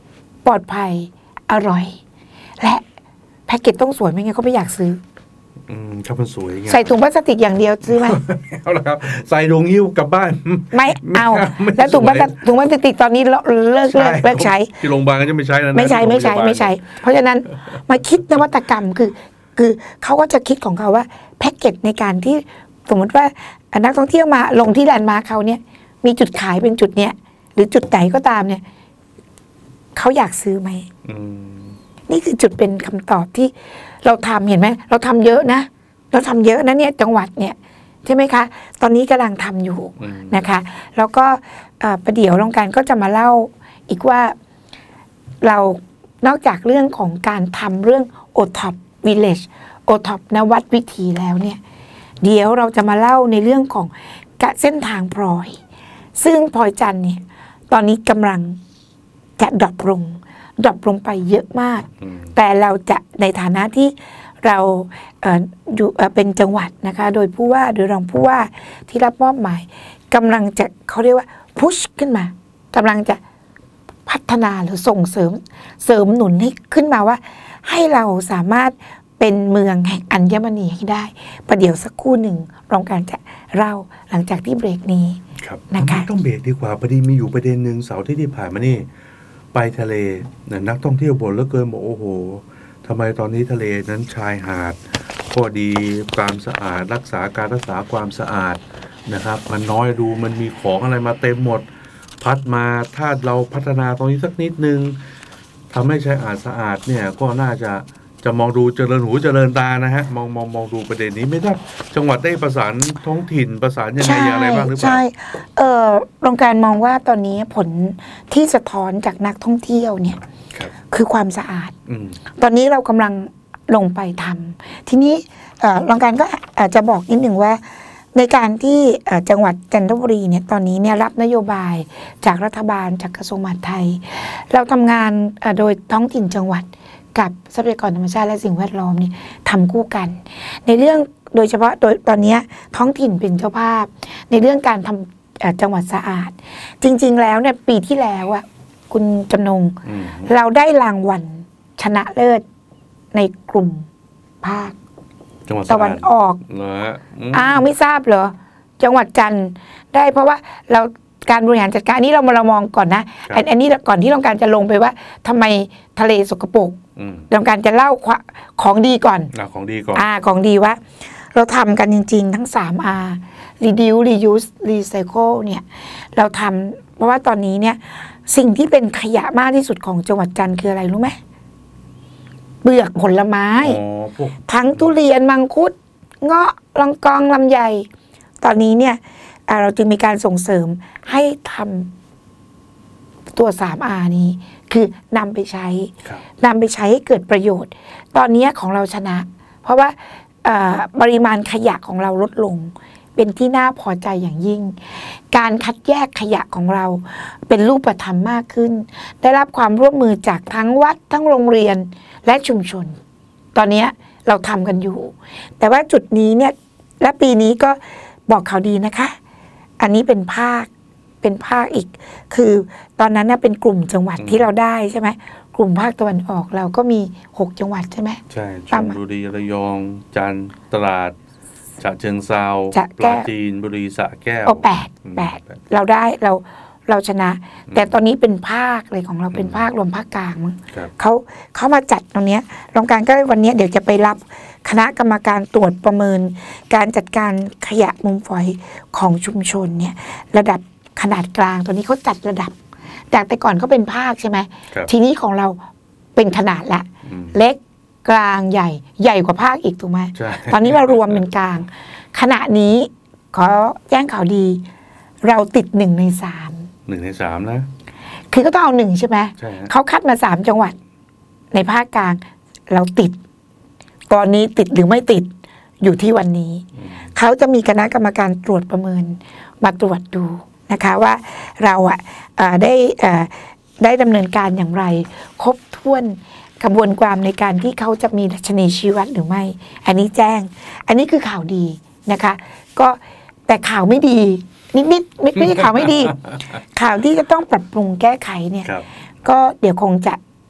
ปลอดภัยอร่อย และแพ็กเกจต้องสวยไม่งั้นเขาไม่อยากซื้อครับมันสวยไงใส่ถุงพลาสติกอย่างเดียวซื้อไหมเอาละครับใส่ถุงหิ้วกลับบ้านไม่เอาแล้วถุงพลาสติกตอนนี้เลิกใช้ที่โรงพยาบาลก็จะไม่ใช้แล้วนะไม่ใช้เพราะฉะนั้นมาคิดนวัตกรรมคือเขาก็จะคิดของเขาว่าแพ็กเกจในการที่สมมติว่านักท่องเที่ยวมาลงที่แลนด์มาร์คเขาเนี่ยมีจุดขายเป็นจุดเนี้ยหรือจุดไหนก็ตามเนี่ยเขาอยากซื้อไหมนี่คือจุดเป็นคำตอบที่เราทำเห็นไหมเราทำเยอะนะเนี่ยจังหวัดเนี่ยใช่ไหมคะตอนนี้กำลังทำอยู่นะคะแล้วก็ประเดี๋ยวโรงการก็จะมาเล่าอีกว่าเรานอกจากเรื่องของการทำเรื่อง OTOP Village OTOP นวัดวิถีแล้วเนี่ยเดี๋ยวเราจะมาเล่าในเรื่องของเส้นทางพลอยซึ่งพลอยจันทร์เนี่ยตอนนี้กำลังจะดรอปลงไปเยอะมากแต่เราจะในฐานะที่เราอยู่เป็นจังหวัดนะคะโดยผู้ว่าโดยรองผู้ว่าที่รับมอบหมายกำลังจะเขาเรียกว่าพุชขึ้นมากำลังจะพัฒนาหรือส่งเสริมหนุนให้ขึ้นมาว่าให้เราสามารถเป็นเมืองแห่งอัญมณีให้ได้ประเดี๋ยวสักครู่หนึ่งรองการจะเล่าหลังจากที่เบรกนี้นะคะต้องเบรกดีกว่าพอดีมีอยู่ประเด็นหนึ่งเสาร์ที่ผ่านมานี่ไปทะเลนักท่องเที่ยวบ่นเหลือเกินบอกโอ้โหทำไมตอนนี้ทะเลนั้นชายหาดก็ดีความสะอาดรักษาความสะอาดนะครับมันน้อยดูมันมีของอะไรมาเต็มหมดพัดมาถ้าเราพัฒนาตรงนี้สักนิดนึงทำให้ชายหาดสะอาดเนี่ยก็น่าจะมองดูเจริญหูเจริญตานะฮะมองดูประเด็นนี้ไม่ได้จังหวัดได้ประสานท้องถิ่นประสานยังไงอะไรบ้างหรือเปล่าใช่โรงการมองว่าตอนนี้ผลที่สะท้อนจากนักท่องเที่ยวเนี่ยคือความสะอาดตอนนี้เรากำลังลงไปทำทีนี้โรงการก็อาจจะบอกนิดหนึ่งว่าในการที่จังหวัดจันทบุรีเนี่ยตอนนี้เนี่ยรับนโยบายจากรัฐบาลจากกระทรวงมหาดไทยเราทำงานโดยท้องถิ่นจังหวัดกับทรัพยากรธรรมชาติและสิ่งแวดล้อมนี่ทำคู่กันในเรื่องโดยเฉพาะโดยตอนนี้ท้องถิ่นเป็นเจ้าภาพในเรื่องการทำจังหวัดสะอาดจริงๆแล้วเนี่ยปีที่แล้วอ่ะคุณจำนงเราได้รางวัลชนะเลิศในกลุ่มภาคตะวันออกไม่ทราบเหรอจังหวัดจันทร์ได้เพราะว่าเราการบริหารจัดการอันนี้เรามองก่อนนะอันนี้ก่อนที่ต้องการจะลงไปว่าทำไมทะเลสกปรกต้องการจะเล่าของดีก่อนของดีก่อนของดีว่าเราทำกันจริงๆทั้ง3R reduce reuse recycle เนี่ยเราทำเพราะว่าตอนนี้เนี่ยสิ่งที่เป็นขยะมากที่สุดของจังหวัดจันทร์คืออะไรรู้ไหมเปลือกผลไม้ทั้งทุเรียนมังคุดเงาะลองกองลำไยตอนนี้เนี่ยเราจึงมีการส่งเสริมให้ทำตัว 3R นี้คือนำไปใช้ให้เกิดประโยชน์ตอนนี้ของเราชนะเพราะว่าปริมาณขยะของเราลดลงเป็นที่น่าพอใจอย่างยิ่งการคัดแยกขยะของเราเป็นรูปธรรมมากขึ้นได้รับความร่วมมือจากทั้งวัดทั้งโรงเรียนและชุมชนตอนนี้เราทำกันอยู่แต่ว่าจุดนี้เนี่ยและปีนี้ก็บอกข่าวดีนะคะอันนี้เป็นภาคอีกคือตอนนั้นเป็นกลุ่มจังหวัดที่เราได้ใช่ไหมกลุ่มภาคตะวันออกเราก็มี6จังหวัดใช่ไหมใช่ชลบุรีระยองจันทร์ตราดฉะเชิงเทราปราจีนบุรีสระแก้ว 8เราได้เราชนะแต่ตอนนี้เป็นภาคเลยของเราเป็นภาครวมภาคกลางมั้งเขามาจัดตรงนี้โรงการก็วันนี้เดี๋ยวจะไปรับคณะกรรมการตรวจประเมินการจัดการขยะมุมฝอยของชุมชนเนี่ยระดับขนาดกลางตอนนี้เขาจัดระดับจากแต่ก่อนเขาเป็นภาคใช่ไหมทีนี้ของเราเป็นขนาดละเล็กกลางใหญ่กว่าภาคอีกถูกไหมตอนนี้เรารวมเป็นกลางขณะนี้ขอแจ้งข่าวดีเราติด1 ใน 3 นะคือก็ต้องเอา1ใช่ไหมเขาคัดมา3จังหวัดในภาคกลางเราติดตอนนี้ติดหรือไม่ติดอยู่ที่วันนี้เขาจะมีคณะกรรมการตรวจประเมินมาตรวจดูนะคะว่าเราได้ดำเนินการอย่างไรครบถ้วนกระบวนการในการที่เขาจะมีดัชนีชี้วัดหรือไม่อันนี้แจ้งอันนี้คือข่าวดีนะคะก็แต่ข่าวไม่ดีนิดไม่ใช่ข่าวไม่ดี ข่าวที่จะต้องปรับปรุงแก้ไขเนี่ยก็เดี๋ยวคงจะ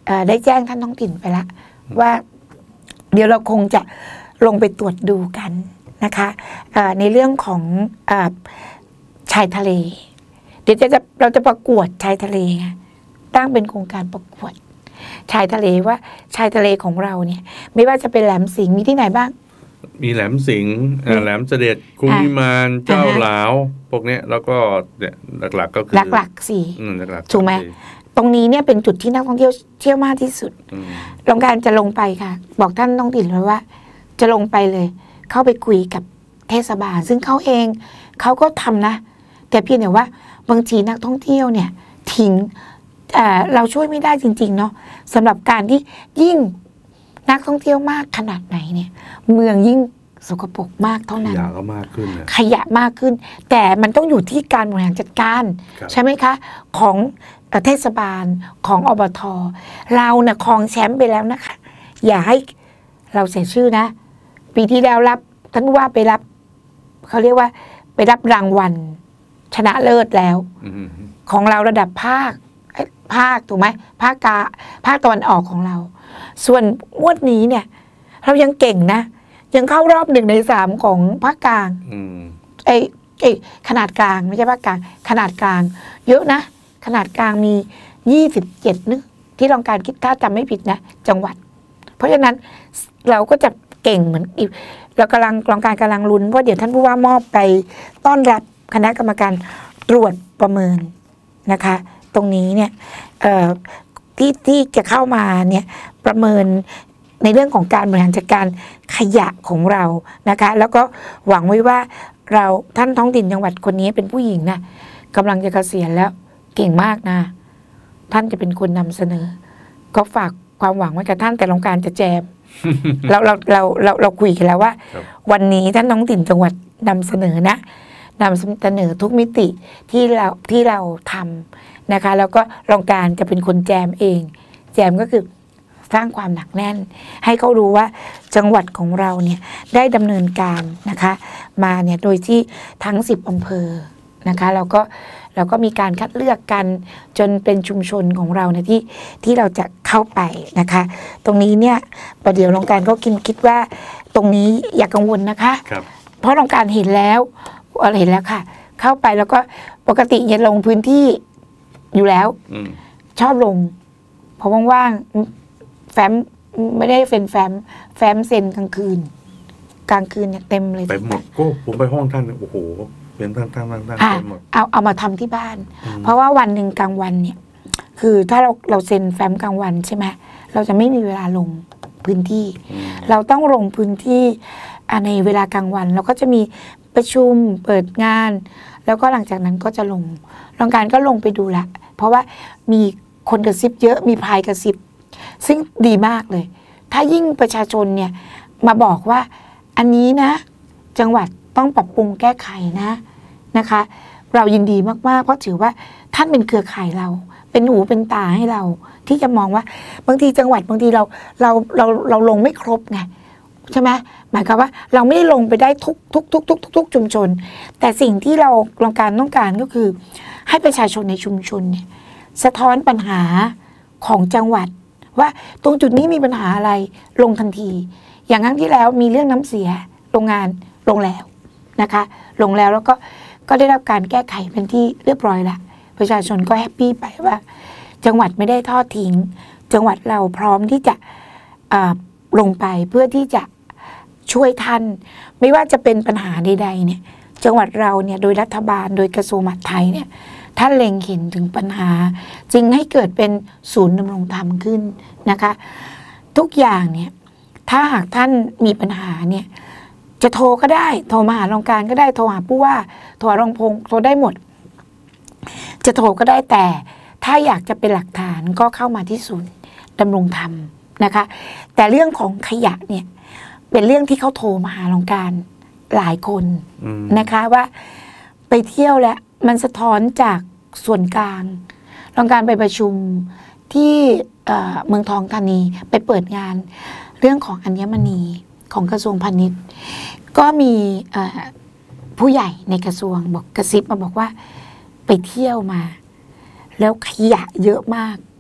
ได้แจ้งท่านท้องถิ่นไปละว่าเดี๋ยวเราคงจะลงไปตรวจดูกันนะคะในเรื่องของชายทะเลเดี๋ยวเราจะประกวดชายทะเลไงตั้งเป็นโครงการประกวดชายทะเลว่าชายทะเลของเราเนี่ยไม่ว่าจะเป็นแหลมสิงห์มีที่ไหนบ้างมีแหลมสิงห์แหลมเสด็จคุ้งวิมานเจ้าหลาวพวกนี้แล้วก็เนี่ยหลักๆก็คือหลักๆสี่หลักๆถูกไหมตรงนี้เนี่ยเป็นจุดที่นักท่องเที่ยวมากที่สุดโรงการจะลงไปค่ะบอกท่านท้องถิ่นเลยว่าจะลงไปเลยเข้าไปคุยกับเทศบาลซึ่งเขาเองเขาก็ทำนะแต่เพียงแต่ว่าบางทีนักท่องเที่ยวเนี่ยทิ้งเราช่วยไม่ได้จริงๆเนาะสำหรับการที่ยิ่งนักท่องเที่ยวมากขนาดไหนเนี่ยเมืองยิ่งสกปรกมากเท่านั้นขยะก็มากขึ้นขยะมากขึ้นแต่มันต้องอยู่ที่การบริหารจัดการใช่ไหมคะของเทศบาลของอบท.เราเนี่ยครองแชมป์ไปแล้วนะคะอย่าให้เราเสียชื่อนะปีที่แล้วรับท่านว่าไปรับเขาเรียกว่าไปรับรางวัลชนะเลิศแล้วของเราระดับภาคถูกไหมภาคตะวันออกของเราส่วนงวดนี้เนี่ยเรายังเก่งนะยังเข้ารอบ1 ใน 3ของภาคกลางขนาดกลางไม่ใช่ภาคกลางขนาดกลางเยอะนะขนาดกลางมี27นึกที่รองการคิดถ้าจำไม่ผิดนะจังหวัดเพราะฉะนั้นเราก็จะเก่งเหมือนอีกเรารองการกำลังลุ้นว่าเดี๋ยวท่านผู้ว่ามอบไปต้อนรับคณะกรรมการตรวจประเมินนะคะตรงนี้เนี่ยที่จะเข้ามาเนี่ยประเมินในเรื่องของการบริหารจัดการขยะของเรานะคะแล้วก็หวังไว้ว่าเราท่านท้องถิ่นจังหวัดคนนี้เป็นผู้หญิงนะกำลังจะเกษียณแล้วเก่งมากนะท่านจะเป็นคนนำเสนอก็ฝากความหวังไว้กับท่านแต่โครงการจะแจม เราคุยกันแล้วว่าวันนี้ท่านท้องถิ่นจังหวัดนำเสนอนะนำเสนอทุกมิติที่เราทำนะคะแล้วก็โครงการจะเป็นคนแจมเองแจมก็คือสร้างความหนักแน่นให้เขารู้ว่าจังหวัดของเราเนี่ยได้ดำเนินการนะคะมาเนี่ยโดยที่ทั้ง10 อำเภอนะคะเราก็มีการคัดเลือกกันจนเป็นชุมชนของเราเนี่ยที่เราจะเข้าไปนะคะตรงนี้เนี่ยประเดี๋ยวโครงการก็คิดว่าตรงนี้อย่ากังวลนะคะเพราะโครงการเห็นแล้วค่ะเข้าไปแล้วก็ปกติจะลงพื้นที่อยู่แล้วชอบลงเพราะว่างๆแฟ้มไม่ได้เป็นแฟ้มเซ็นกลางคืนเนี่ยเต็มเลยไปหมดก็ผมไปห้องท่านโอ้โหเป็นตั้งเต็มหมดเอามาทำที่บ้านเพราะว่าวันหนึ่งกลางวันเนี่ยคือถ้าเราเซ็นแฟ้มกลางวันใช่ไหมเราจะไม่มีเวลาลงพื้นที่เราต้องลงพื้นที่ในเวลากลางวันเราก็จะมีประชุมเปิดงานแล้วก็หลังจากนั้นก็จะลงโครงการก็ลงไปดูละเพราะว่ามีคนกระซิบเยอะมีพายกระซิบซึ่งดีมากเลยถ้ายิ่งประชาชนเนี่ยมาบอกว่าอันนี้นะจังหวัดต้องปรับปรุงแก้ไขนะคะเรายินดีมากๆเพราะถือว่าท่านเป็นเครือข่ายเราเป็นหูเป็นตาให้เราที่จะมองว่าบางทีจังหวัดบางทีเราลงไม่ครบไงใช่ไหมหมายความว่าเราไม่ได้ลงไปได้ทุกชุมชนแต่สิ่งที่เราโครงการต้องการก็คือให้ประชาชนในชุมชนเนี่ยสะท้อนปัญหาของจังหวัดว่าตรงจุดนี้มีปัญหาอะไรลงทันทีอย่างครั้งที่แล้วมีเรื่องน้ำเสียโรงงานลงแล้วนะคะลงแล้วก็ได้รับการแก้ไขเป็นที่เรียบร้อยละประชาชนก็แฮปปี้ไปว่าจังหวัดไม่ได้ทอดทิ้งจังหวัดเราพร้อมที่จะลงไปเพื่อที่จะช่วยท่านไม่ว่าจะเป็นปัญหาใดๆเนี่ยจังหวัดเราเนี่ยโดยรัฐบาลโดยกระทรวงมหาดไทยเนี่ยท่านเล็งเห็นถึงปัญหาจึงให้เกิดเป็นศูนย์ดำรงธรรมขึ้นนะคะทุกอย่างเนี่ยถ้าหากท่านมีปัญหาเนี่ยจะโทรก็ได้โทรมาหาโรงการก็ได้โทรหาผู้ว่าโทรหารองพงษ์โทรได้หมดจะโทรก็ได้แต่ถ้าอยากจะเป็นหลักฐานก็เข้ามาที่ศูนย์ดำรงธรรมนะคะแต่เรื่องของขยะเนี่ยเป็นเรื่องที่เขาโทรมาหาโรงการหลายคนนะคะว่าไปเที่ยวแล้วมันสะท้อนจากส่วนกลางโรงการไปประชุมที่เมืองทองธานีไปเปิดงานเรื่องของอัญมณีของกระทรวงพาณิชย์ก็มีผู้ใหญ่ในกระทรวงบอกกระซิบมาบอกว่าไปเที่ยวมาแล้วขยะเยอะมาก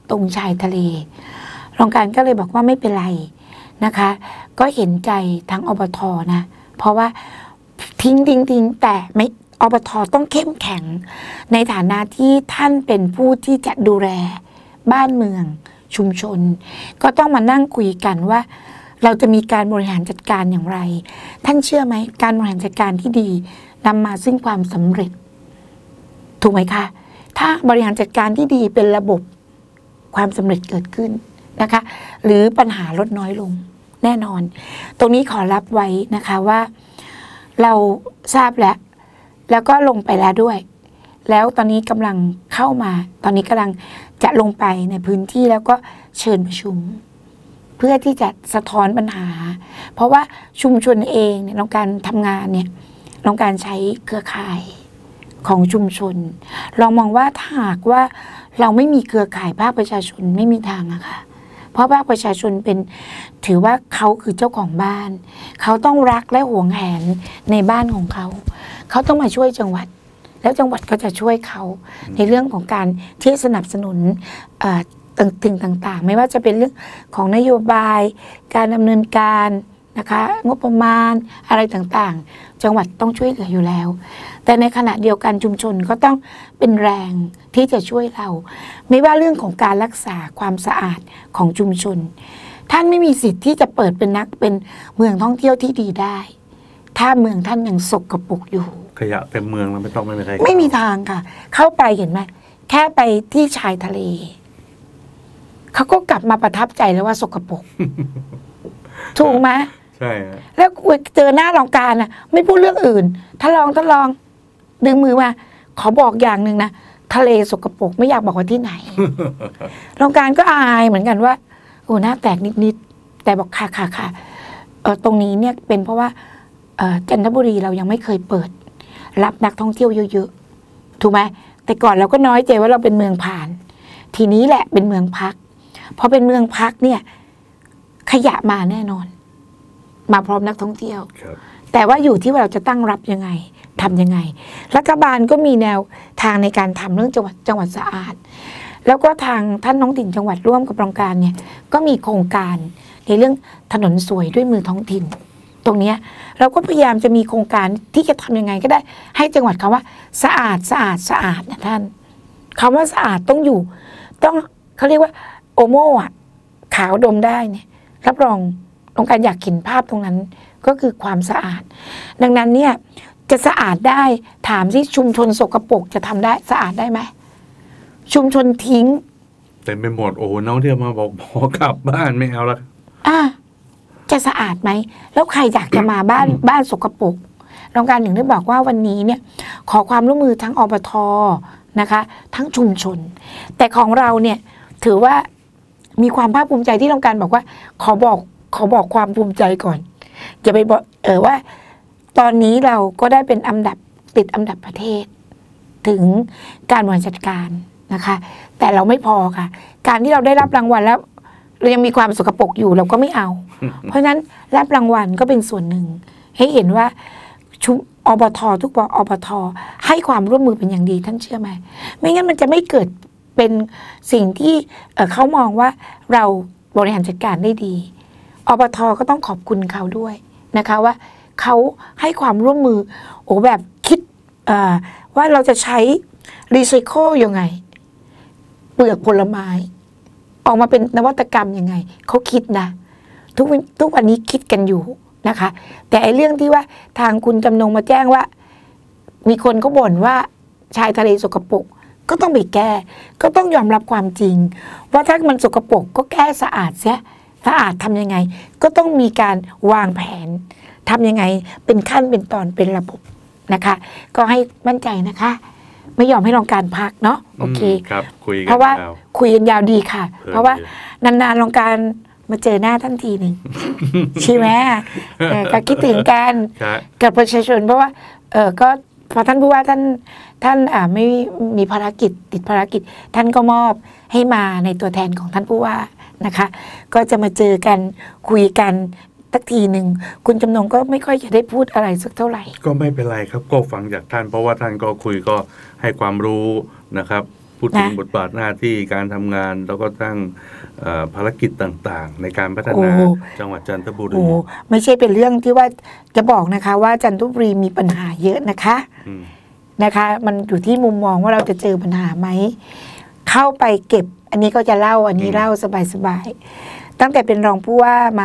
ตรงชายทะเลโครงการก็เลยบอกว่าไม่เป็นไรนะคะ ก็เห็นใจทางอบท.นะเพราะว่าทิ้งแต่ไม่อบท.ต้องเข้มแข็งในฐานะที่ท่านเป็นผู้ที่จะดูแลบ้านเมืองชุมชนก็ต้องมานั่งคุยกันว่าเราจะมีการบริหารจัดการอย่างไรท่านเชื่อไหมการบริหารจัดการที่ดีนำมาซึ่งความสำเร็จถูกไหมคะถ้าบริหารจัดการที่ดีเป็นระบบความสำเร็จเกิดขึ้นนะคะหรือปัญหาลดน้อยลงแน่นอนตรงนี้ขอรับไว้นะคะว่าเราทราบแล้วก็ลงไปแล้วด้วยแล้วตอนนี้กำลังเข้ามาตอนนี้กำลังจะลงไปในพื้นที่แล้วก็เชิญประชุมเพื่อที่จะสะท้อนปัญหาเพราะว่าชุมชนเองเนี่ยต้องการทำงานเนี่ยต้องการใช้เครือข่ายของชุมชนเรามองว่าถ้าหากว่าเราไม่มีเครือข่ายภาคประชาชนไม่มีทางอะค่ะเพราะภาคประชาชนเป็นถือว่าเขาคือเจ้าของบ้านเขาต้องรักและหวงแหนในบ้านของเขาเขาต้องมาช่วยจังหวัดแล้วจังหวัดก็จะช่วยเขาในเรื่องของการที่สนับสนุนสิ่งต่างๆไม่ว่าจะเป็นเรื่องของนโยบายการดำเนินการนะคะงบประมาณอะไรต่างๆจังหวัดต้องช่วยเหลืออยู่แล้วแต่ในขณะเดียวกันชุมชนก็ต้องเป็นแรงที่จะช่วยเราไม่ว่าเรื่องของการรักษาความสะอาดของชุมชนท่านไม่มีสิทธิ์ที่จะเปิดเป็นเมืองท่องเที่ยวที่ดีได้ถ้าเมืองท่านยังสกปรกอยู่ขยะเต็มเมืองแล้วไม่มีทางค่ะเข้าไปเห็นไหมแค่ไปที่ชายทะเลเขาก็กลับมาประทับใจแล้วว่าสกปรก ถูกไหมใช่แล้วเจอหน้ารองการนะไม่พูดเรื่องอื่นท่านลองดึงมือมาขอบอกอย่างหนึ่งนะทะเลสกปรกไม่อยากบอกว่าที่ไหน รองการก็อายเหมือนกันว่าโอ้หน้าแตกนิดแต่บอกค่ะตรงนี้เนี่ยเป็นเพราะว่าจันทบุรีเรายังไม่เคยเปิดรับนักท่องเที่ยวเยอะๆถูกไหมแต่ก่อนเราก็น้อยใจว่าเราเป็นเมืองผ่านทีนี้แหละเป็นเมืองพักพอเป็นเมืองพักเนี่ยขยะมาแน่นอนมาพร้อมนักท่องเที่ยวแต่ว่าอยู่ที่ว่าเราจะตั้งรับยังไงทำยังไงรัฐบาลก็มีแนวทางในการทำเรื่องจังหวัดสะอาดแล้วก็ทางท่านท้องถิ่นจังหวัดร่วมกับโครงการเนี่ยก็มีโครงการในเรื่องถนนสวยด้วยมือท้องถิ่นตรงนี้เราก็พยายามจะมีโครงการที่จะทำยังไงก็ได้ให้จังหวัดคำว่าสะอาดนะท่านคำว่าสะอาดต้องอยู่ต้องเขาเรียกว่าโอโม่อะขาวดมได้เนี่ยรับรองโครงการอยากเห็นภาพตรงนั้นก็คือความสะอาดดังนั้นเนี่ยจะสะอาดได้ถามสิชุมชนสกปรกจะทำได้สะอาดได้ไหมชุมชนทิ้งเต็มไปหมดโอ้น้องเที่ยวมาบอกพอกลับบ้านไม่เอาละจะสะอาดไหมแล้วใครอยากจะมาบ้านสกปรกโครงการหนึ่งได้บอกว่าวันนี้เนี่ยขอความร่วมมือทั้งอบท.นะคะทั้งชุมชนแต่ของเราเนี่ยถือว่ามีความภาคภูมิใจที่โครงการบอกว่าขอบอกความภูมิใจก่อนจะไปบอกว่าตอนนี้เราก็ได้เป็นติดอันดับประเทศถึงการบริหารจัดการนะคะแต่เราไม่พอค่ะการที่เราได้รับรางวัลแล้วเรายังมีความสกปรกอยู่เราก็ไม่เอา เพราะฉะนั้นรับรางวัลก็เป็นส่วนหนึ่งให้เห็นว่าอบท.ทุกอบท.ให้ความร่วมมือเป็นอย่างดีท่านเชื่อไหมไม่งั้นมันจะไม่เกิดเป็นสิ่งที่เขามองว่าเราบริหารจัดการได้ดีอบท.ก็ต้องขอบคุณเขาด้วยนะคะว่าเขาให้ความร่วมมือแบบคิดว่าเราจะใช้รีไซเคิลยังไงเปลือกผลไม้ออกมาเป็นนวัตกรรมยังไงเขาคิดนะทุกวันนี้คิดกันอยู่นะคะแต่ไอ้เรื่องที่ว่าทางคุณจำนงมาแจ้งว่ามีคนเขาบ่นว่าชายทะเลสกปรกก็ต้องไปแก้ก็ต้องยอมรับความจริงว่าถ้ามันสกปรกก็แก้สะอาดเสียสะอาดทำยังไงก็ต้องมีการวางแผนทำยังไงเป็นขั้นเป็นตอนเป็นระบบนะคะก็ให้มั่นใจนะคะไม่ยอมให้รองการพักเนาะโอเคครับเพราะว่าคุยกันยาวดีค่ะเพราะว่านานๆรองการมาเจอหน้าท่านทีหนึ่งใช่ไหมก็คิดถึงกันกับประชาชนเพราะว่าก็พอท่านผู้ว่าท่านไม่มีภารกิจติดภารกิจท่านก็มอบให้มาในตัวแทนของท่านผู้ว่านะคะก็จะมาเจอกันคุยกันสักทีหนึ่งคุณจำนงก็ไม่ค่อยจะได้พูดอะไรสักเท่าไหร่ก็ไม่เป็นไรครับก็ฟังจากท่านเพราะว่าท่านก็คุยก็ให้ความรู้นะครับพูดถึงบทบาทหน้าที่การทำงานแล้วก็ตั้งภารกิจต่างๆในการพัฒนาจังหวัดจันทบุรีไม่ใช่เป็นเรื่องที่ว่าจะบอกนะคะว่าจันทบุรีมีปัญหาเยอะนะคะมันอยู่ที่มุมมองว่าเราจะเจอปัญหาไหมเข้าไปเก็บอันนี้ก็จะเล่าอันนี้เล่าสบายๆตั้งแต่เป็นรองผู้ว่ามา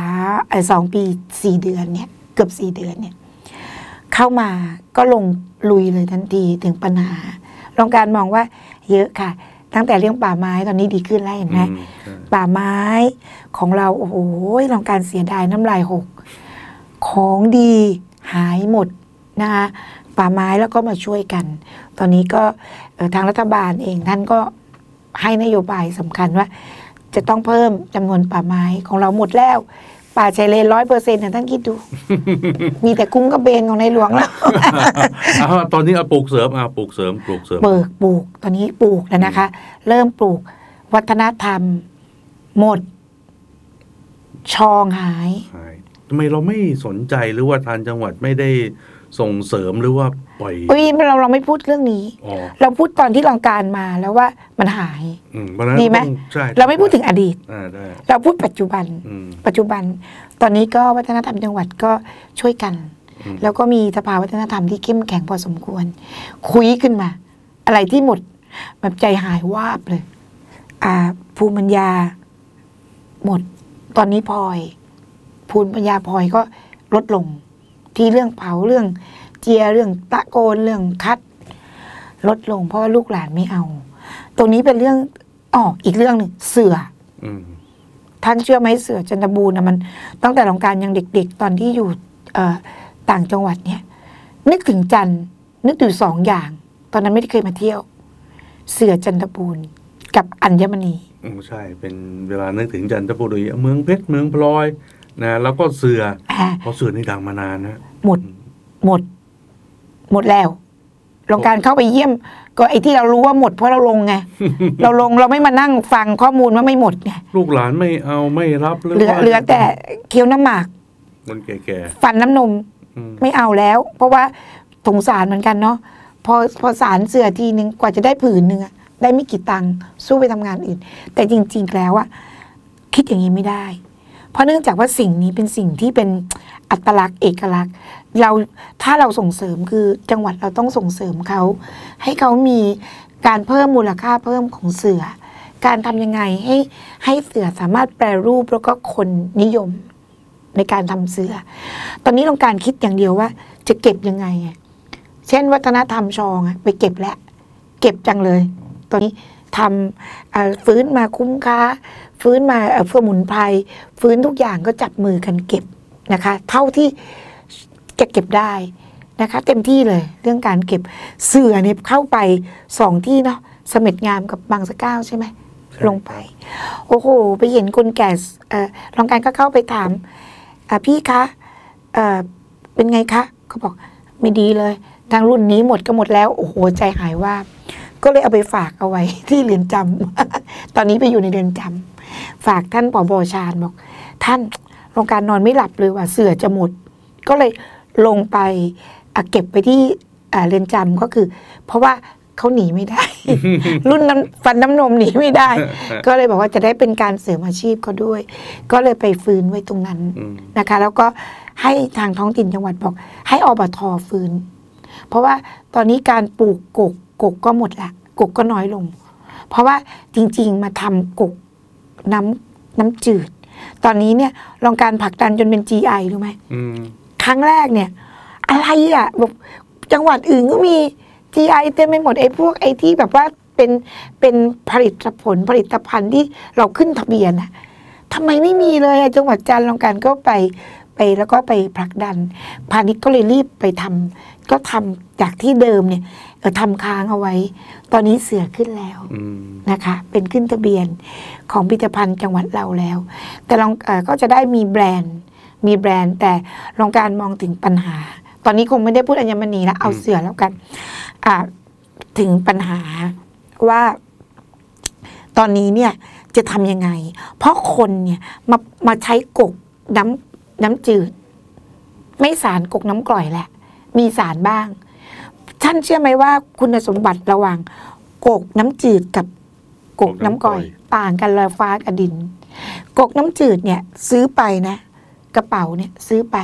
2 ปี 4 เดือนเนี่ยเกือบ4 เดือนเนี่ยเข้ามาก็ลงลุยเลยทันทีถึงปัญหาโรงการมองว่าเยอะค่ะตั้งแต่เรื่องป่าไม้ตอนนี้ดีขึ้นแล้วเห็นไหมป่าไม้ของเราโอ้โหโรงการเสียดายน้ำลายหกของดีหายหมดนะคะป่าไม้แล้วก็มาช่วยกันตอนนี้ก็ทางรัฐบาลเองท่านก็ให้นโยบายสำคัญว่าจะต้องเพิ่มจำนวนป่าไม้ของเราหมดแล้วป่าชายเลน100%ท่านคิดดู มีแต่กุ้งกระเบนของในหลวงแล้วตอนนี้ปลูกเสริมปลูกเสริมปลูกตอนนี้ปลูกแล้วนะคะเริ่มปลูกวัฒนธรรมหมดชองหายทำไมเราไม่สนใจหรือว่าทางจังหวัดไม่ได้ส่งเสริมหรือว่าปล่อยเราไม่พูดเรื่องนี้เราพูดตอนที่โรงการมาแล้วว่ามันหายดีไหมเราไม่พูดถึงอดีตเราพูดปัจจุบันตอนนี้ก็วัฒนธรรมจังหวัดก็ช่วยกันแล้วก็มีสภาวัฒนธรรมที่เข้มแข็งพอสมควรคุยขึ้นมาอะไรที่หมดแบบใจหายวาบเลยภูมิปัญญาหมดตอนนี้พลอยภูมิปัญญาพลอยก็ลดลงที่เรื่องเผาเรื่องเจียเรื่องตะโกนเรื่องคัดลดลงเพราะว่าลูกหลานไม่เอาตรงนี้เป็นเรื่องอีกเรื่องหนึ่งเสือท่านเชื่อไหมเสือจันทบูรณ์นะมันตั้งแต่โรงการยังเด็กๆตอนที่อยู่ต่างจังหวัดเนี่ยนึกถึงจันนึกถึง2 อย่างตอนนั้นไม่ได้เคยมาเที่ยวเสือจันทบูรณ์กับอัญมณีใช่เป็นเวลานึกถึงจันทบุรีเมืองเพชรเมืองพลอยนะแล้วก็เสือเพราะเสือนี่ดังมานานนะหมดแล้วโรงการเข้าไปเยี่ยมก็ไอ้ที่เรารู้ว่าหมดเพราะเราลงไง เราไม่มานั่งฟังข้อมูลว่าไม่หมดไงลูกหลานไม่เอาไม่รับเหลือแต่เคี้ยวน้ำหมากคนแก่ๆฟันน้ำนมไม่เอาแล้วเพราะว่าสงสารเหมือนกันเนาะพอสารเสือทีนึงกว่าจะได้ผืนนึงได้ไม่กี่ตังค์สู้ไปทำงานอื่นแต่จริงๆแล้วคิดอย่างนี้ไม่ได้เพราะเนื่องจากว่าสิ่งนี้เป็นสิ่งที่เป็นอัตลักษณ์เอกลักษณ์ถ้าเราส่งเสริมคือจังหวัดเราต้องส่งเสริมเขาให้เขามีการเพิ่มมูลค่าเพิ่มของเสือการทำยังไงให้เสือสามารถแปรรูปแล้วก็คนนิยมในการทำเสือตอนนี้โรงการคิดอย่างเดียวว่าจะเก็บยังไงเช่นวัฒนธรรมชองไปเก็บแล้วเก็บจังเลยตอนนี้ทำฟื้นมาคุ้มค่าฟื้นมาสมุนไพรฟื้นทุกอย่างก็จับมือกันเก็บนะคะเท่าที่จะเก็บได้นะคะเต็มที่เลยเรื่องการเก็บเสือเนี่ยเข้าไป2 ที่เนาะเสม็ดงามกับบางสะเก้าใช่ไหมลงไปโอ้โหไปเห็นคนแก่รองการก็เข้าไปถามพี่คะเป็นไงคะเขาบอกไม่ดีเลยทางรุ่นนี้หมดก็หมดแล้วโอ้โหใจหายว่าก็เลยเอาไปฝากเอาไว้ที่เรือนจำ ตอนนี้ไปอยู่ในเรือนจำฝากท่านผบ.ชาญบอกท่านโรงการนอนไม่หลับเลยว่าเสือจะหมดก็เลยลงไปเก็บไปที่เรือนจำก็คือเพราะว่าเขาหนีไม่ได้ รุ่นฟันน้ำนมหนีไม่ได้ ก็เลยบอกว่าจะได้เป็นการเสริมอาชีพเขาด้วยก็เลยไปฟื้นไว้ตรงนั้นนะคะแล้วก็ให้ทางท้องถิ่นจังหวัดบอกให้อบต.ฟื้นเพราะว่าตอนนี้การปลูกกกก็หมดละกกก็น้อยลงเพราะว่าจริงๆมาทำกกน้ำจืดตอนนี้เนี่ยลองการผลักดันจนเป็น GI รู้ไหมครั้งแรกเนี่ยอะไรแบบจังหวัดอื่นก็มี GI เต็มไปหมดพวกที่แบบว่าเป็นผลิตภัณฑ์ที่เราขึ้นทะเบียนทำไมไม่มีเลยจังหวัดจันทร์ลองการก็ไปแล้วก็ไปผลักดันพาณิชย์ก็เลยรีบไปทำก็ทำจากที่เดิมเนี่ยทำค้างเอาไว้ตอนนี้เสือขึ้นแล้วนะคะเป็นขึ้นทะเบียนของผลิตภัณฑ์จังหวัดเราแล้วแต่ลองก็จะได้มีแบรนด์แต่ลองการมองถึงปัญหาตอนนี้คงไม่ได้พูดอัญมณีแล้วเอาเสือแล้วกันถึงปัญหาว่าตอนนี้เนี่ยจะทำยังไงเพราะคนเนี่ยมาใช้กกน้ำจืดไม่สารกกน้ำกร่อยแหละมีสารบ้างท่านเชื่อไหมว่าคุณสมบัติระหว่างกกน้ำจืดกับกกน้ำก่อยต่างกันเลยฟ้ากับดินกกน้ำจืดเนี่ยซื้อไปนะกระเป๋าเนี่ยซื้อไป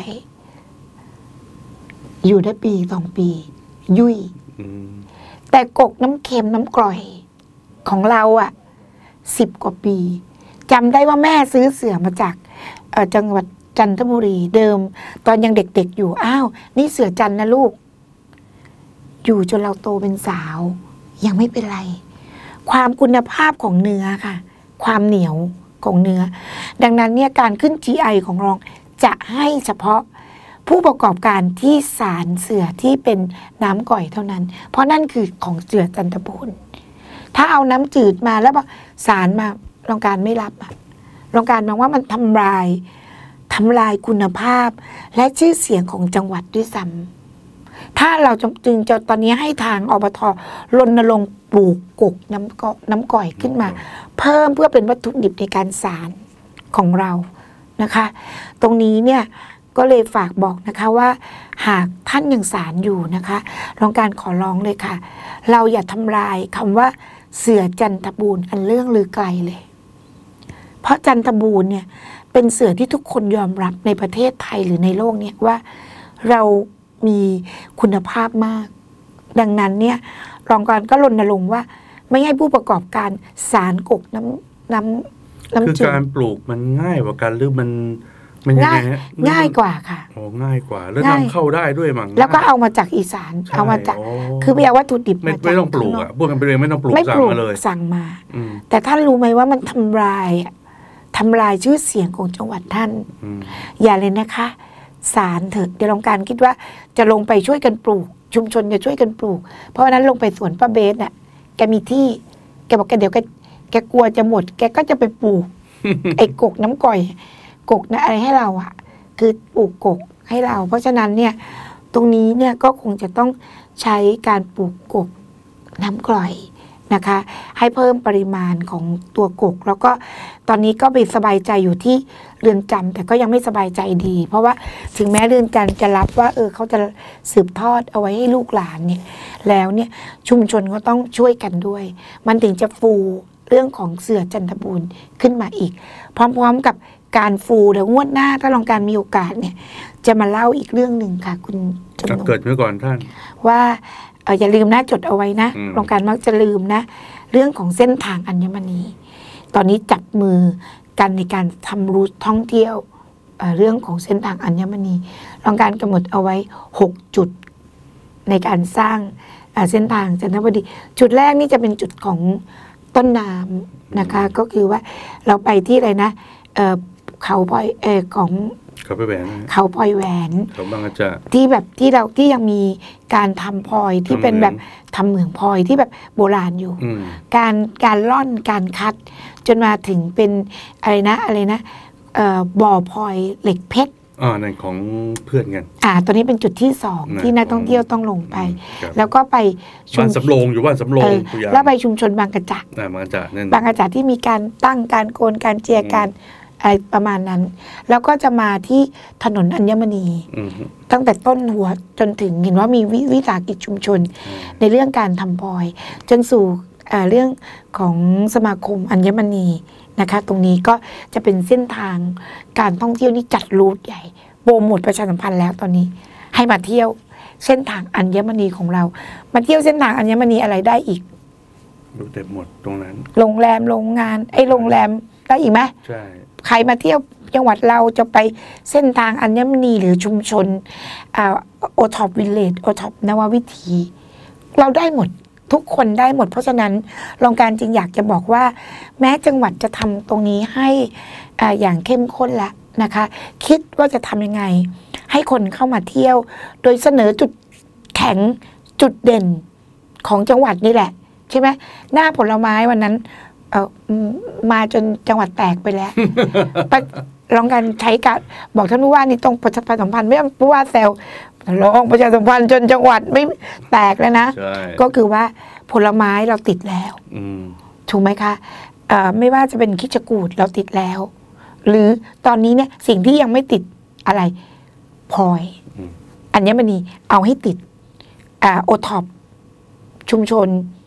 อยู่ได้ปี2 ปียุ่ยแต่กกน้ำเค็มน้ำกร่อยของเราอ่ะ10 กว่าปีจำได้ว่าแม่ซื้อเสื่อมาจากจังหวัดจันทบุรีเดิมตอนยังเด็กๆอยู่อ้าวนี่เสื่อจันนะลูกอยู่จนเราโตเป็นสาวยังไม่เป็นไรความคุณภาพของเนื้อค่ะความเหนียวของเนื้อดังนั้นเนี่ยการขึ้น GI ของรองจะให้เฉพาะผู้ประกอบการที่สารเสื่อที่เป็นน้ำก่อยเท่านั้นเพราะนั่นคือของเสื่อจันทบูรณ์ถ้าเอาน้ำจืดมาแล้วสารมาโรงการไม่รับโรงการมองว่ามันทำลายคุณภาพและชื่อเสียงของจังหวัดด้วยซ้ำถ้าเราจึงจะตอนนี้ให้ทางอบท.รณรงค์ปลูกกกน้ำก่อยขึ้นมาเพิ่มเพื่อเป็นวัตถุดิบในการสารของเรานะคะตรงนี้เนี่ยก็เลยฝากบอกนะคะว่าหากท่านยังสารอยู่นะคะรองการขอร้องเลยค่ะเราอย่าทำลายคำว่าเสือจันทบูรณ์อันเรื่องลือไกลเลยเพราะจันทบูรณ์เนี่ยเป็นเสือที่ทุกคนยอมรับในประเทศไทยหรือในโลกเนี่ยว่าเรามีคุณภาพมากดังนั้นเนี่ยรองการก็รณรงค์ว่าไม่ให้ผู้ประกอบการสารกกน้ำคือการปลูกมันง่ายกว่ากันหรือมันยังไงฮะง่ายกว่าค่ะโอ้ง่ายกว่าแล้วนำเข้าได้ด้วยมั้งแล้วก็เอามาจากอีสานเอามาจากคือไปเอาวัตถุดิบมาไม่ต้องปลูกอ่ะพวกกันไปเลยไม่ต้องปลูกสั่งมาเลยสั่งมาแต่ท่านรู้ไหมว่ามันทำลายชื่อเสียงของจังหวัดท่านอย่าเลยนะคะสารเถอะเดี๋ยวรองการคิดว่าจะลงไปช่วยกันปลูกชุมชนจะช่วยกันปลูกเพราะฉะนั้นลงไปสวนป้าเบสน่ะแกมีที่แกบอกแกเดี๋ยวแกกลัวจะหมดแกก็จะไปปลูก ไอ้กกน้ำก่อยกกนะอะไรให้เราอ่ะคือปลูกกกให้เราเพราะฉะนั้นเนี่ยตรงนี้เนี่ยก็คงจะต้องใช้การปลูกกกน้ำกร่อยนะคะให้เพิ่มปริมาณของตัวกกแล้วก็ตอนนี้ก็ไปสบายใจอยู่ที่เรือนจำแต่ก็ยังไม่สบายใจดีเพราะว่าถึงแม้เรือนจำจะรับว่าเขาจะสืบทอดเอาไว้ให้ลูกหลานเนี่ยแล้วเนี่ยชุมชนก็ต้องช่วยกันด้วยมันถึงจะฟูเรื่องของเสือจันทบูรณ์ขึ้นมาอีกพร้อมๆกับการฟูเดี๋ยวงวดหน้าถ้าลองการมีโอกาสเนี่ยจะมาเล่าอีกเรื่องหนึ่งค่ะคุณจำนงเกิดเมื่อก่อนท่านว่าอย่าลืมนะจดเอาไว้นะโรงการมักจะลืมนะเรื่องของเส้นทางอัญมณีตอนนี้จับมือกันในการทำรูทท่องเที่ยวเรื่องของเส้นทางอัญมณีโรงการกำหนดเอาไว้6 จุดในการสร้างเส้นทางจันทบุรีจุดแรกนี่จะเป็นจุดของต้นน้ำนะคะก็คือว่าเราไปที่อะไรนะเขาพลอยของเขาไปแหวนเขาพลอยแหวนเขาบางอาจารย์ที่แบบที่ยังมีการทำพลอยที่เป็นแบบทำเหมืองพลอยที่แบบโบราณอยู่การล่อนการคัดจนมาถึงเป็นอะไรนะบ่อพลอยเหล็กเพชรนั่นของเพื่อนกันตอนนี้เป็นจุดที่2ที่นักท่องเที่ยวต้องลงไปแล้วก็ไปบ้านสำโรงอยู่บ้านสำโรงแล้วไปชุมชนบางกระจัดบางกระจัดนั่นบางกระจัดที่มีการตั้งการโกนการเจียการอะไรประมาณนั้นแล้วก็จะมาที่ถนนอัญมณีตั้งแต่ต้นหัวจนถึงเห็นว่ามีวิสาหกิจชุมชนในเรื่องการทำพลอยจนสู่เรื่องของสมาคมอัญมณีนะคะตรงนี้ก็จะเป็นเส้นทางการท่องเที่ยวนี่จัดรูทใหญ่โปรโมทประชาสัมพันธ์แล้วตอนนี้ให้มาเที่ยวเส้นทางอัญมณีของเรามาเที่ยวเส้นทางอัญมณีอะไรได้อีกดูเต็มหมดตรงนั้นโรงแรมโรงงานโรงแรมได้อีกไหมใช่ใครมาเที่ยวจังหวัดเราจะไปเส้นทางอัญมณีหรือชุมชนโอท็อปวิลเลจโอท็อปนววิถีเราได้หมดทุกคนได้หมดเพราะฉะนั้นโรงการจึงอยากจะบอกว่าแม้จังหวัดจะทำตรงนี้ให้อย่างเข้มข้นแล้วนะคะคิดว่าจะทำยังไงให้คนเข้ามาเที่ยวโดยเสนอจุดแข็งจุดเด่นของจังหวัดนี่แหละใช่ไหมหน้าผลไม้วันนั้นมาจนจังหวัดแตกไปแล้ว ลองการใช้การบอกท่านผู้ว่านี่ต้องประชาสัมพันธ์ไม่ต้องผู้ว่าแซวลองประชาสัมพันธ์จนจังหวัดไม่แตกแล้วนะก็คือว่าผลไม้เราติดแล้วถูกไหมคะไม่ว่าจะเป็นคิชกูดเราติดแล้วหรือตอนนี้เนี่ยสิ่งที่ยังไม่ติดอะไรพลอยอัญมณีเอาให้ติดโอท็อปชุมชน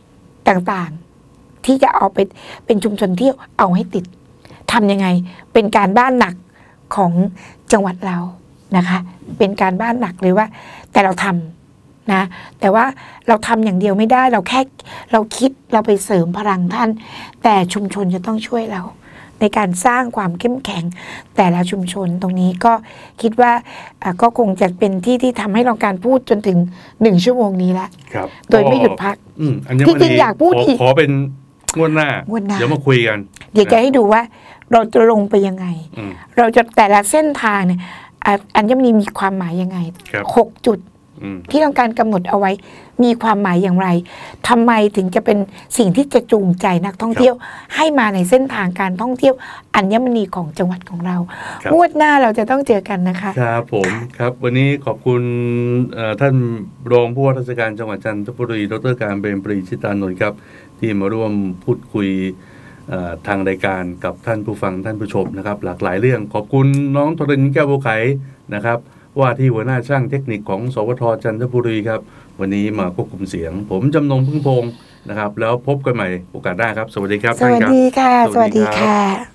ต่างๆ ที่จะเอาไปเป็นชุมชนที่เอาให้ติดทำยังไงเป็นการบ้านหนักของจังหวัดเรานะคะ เป็นการบ้านหนักเลยว่าแต่เราทำนะแต่ว่าเราทำอย่างเดียวไม่ได้เราแค่เราคิดเราไปเสริมพลังท่านแต่ชุมชนจะต้องช่วยเราในการสร้างความเข้มแข็งแต่ละชุมชนตรงนี้ก็คิดว่าก็คงจะเป็นที่ทำให้เราการพูดจนถึง1 ชั่วโมงนี้ละโดยไม่หยุดพักที่จริงอยากพูดอีกขอเป็นงวดหน้าเดี๋ยวมาคุยกันเดี๋ยวจะให้ดูว่าเราจะลงไปยังไงเราจะแต่ละเส้นทางเนี่ยอัญมณีมีความหมายยังไง6 จุดที่ต้องการกำหนดเอาไว้มีความหมายอย่างไรทำไมถึงจะเป็นสิ่งที่จะจูงใจนักท่องเที่ยวให้มาในเส้นทางการท่องเที่ยวอัญมณีของจังหวัดของเรางวดหน้าเราจะต้องเจอกันนะคะครับผมครับวันนี้ขอบคุณท่านรองผู้ว่าราชการจังหวัดจันทบุรีดร.การเบญปรีชิตานนท์ครับที่มาร่วมพูดคุยทางรายการกับท่านผู้ฟังท่านผู้ชมนะครับหลากหลายเรื่องขอบคุณน้องธรินทร์แก้วบัวไขนะครับว่าที่หัวหน้าช่างเทคนิคของสวท.จันทบุรีครับวันนี้มาควบคุมเสียงผมจำนงพึ่งพงศ์นะครับแล้วพบกันใหม่โอกาสหน้าครับสวัสดีครับสวัสดีค่ะสวัสดีค่ะ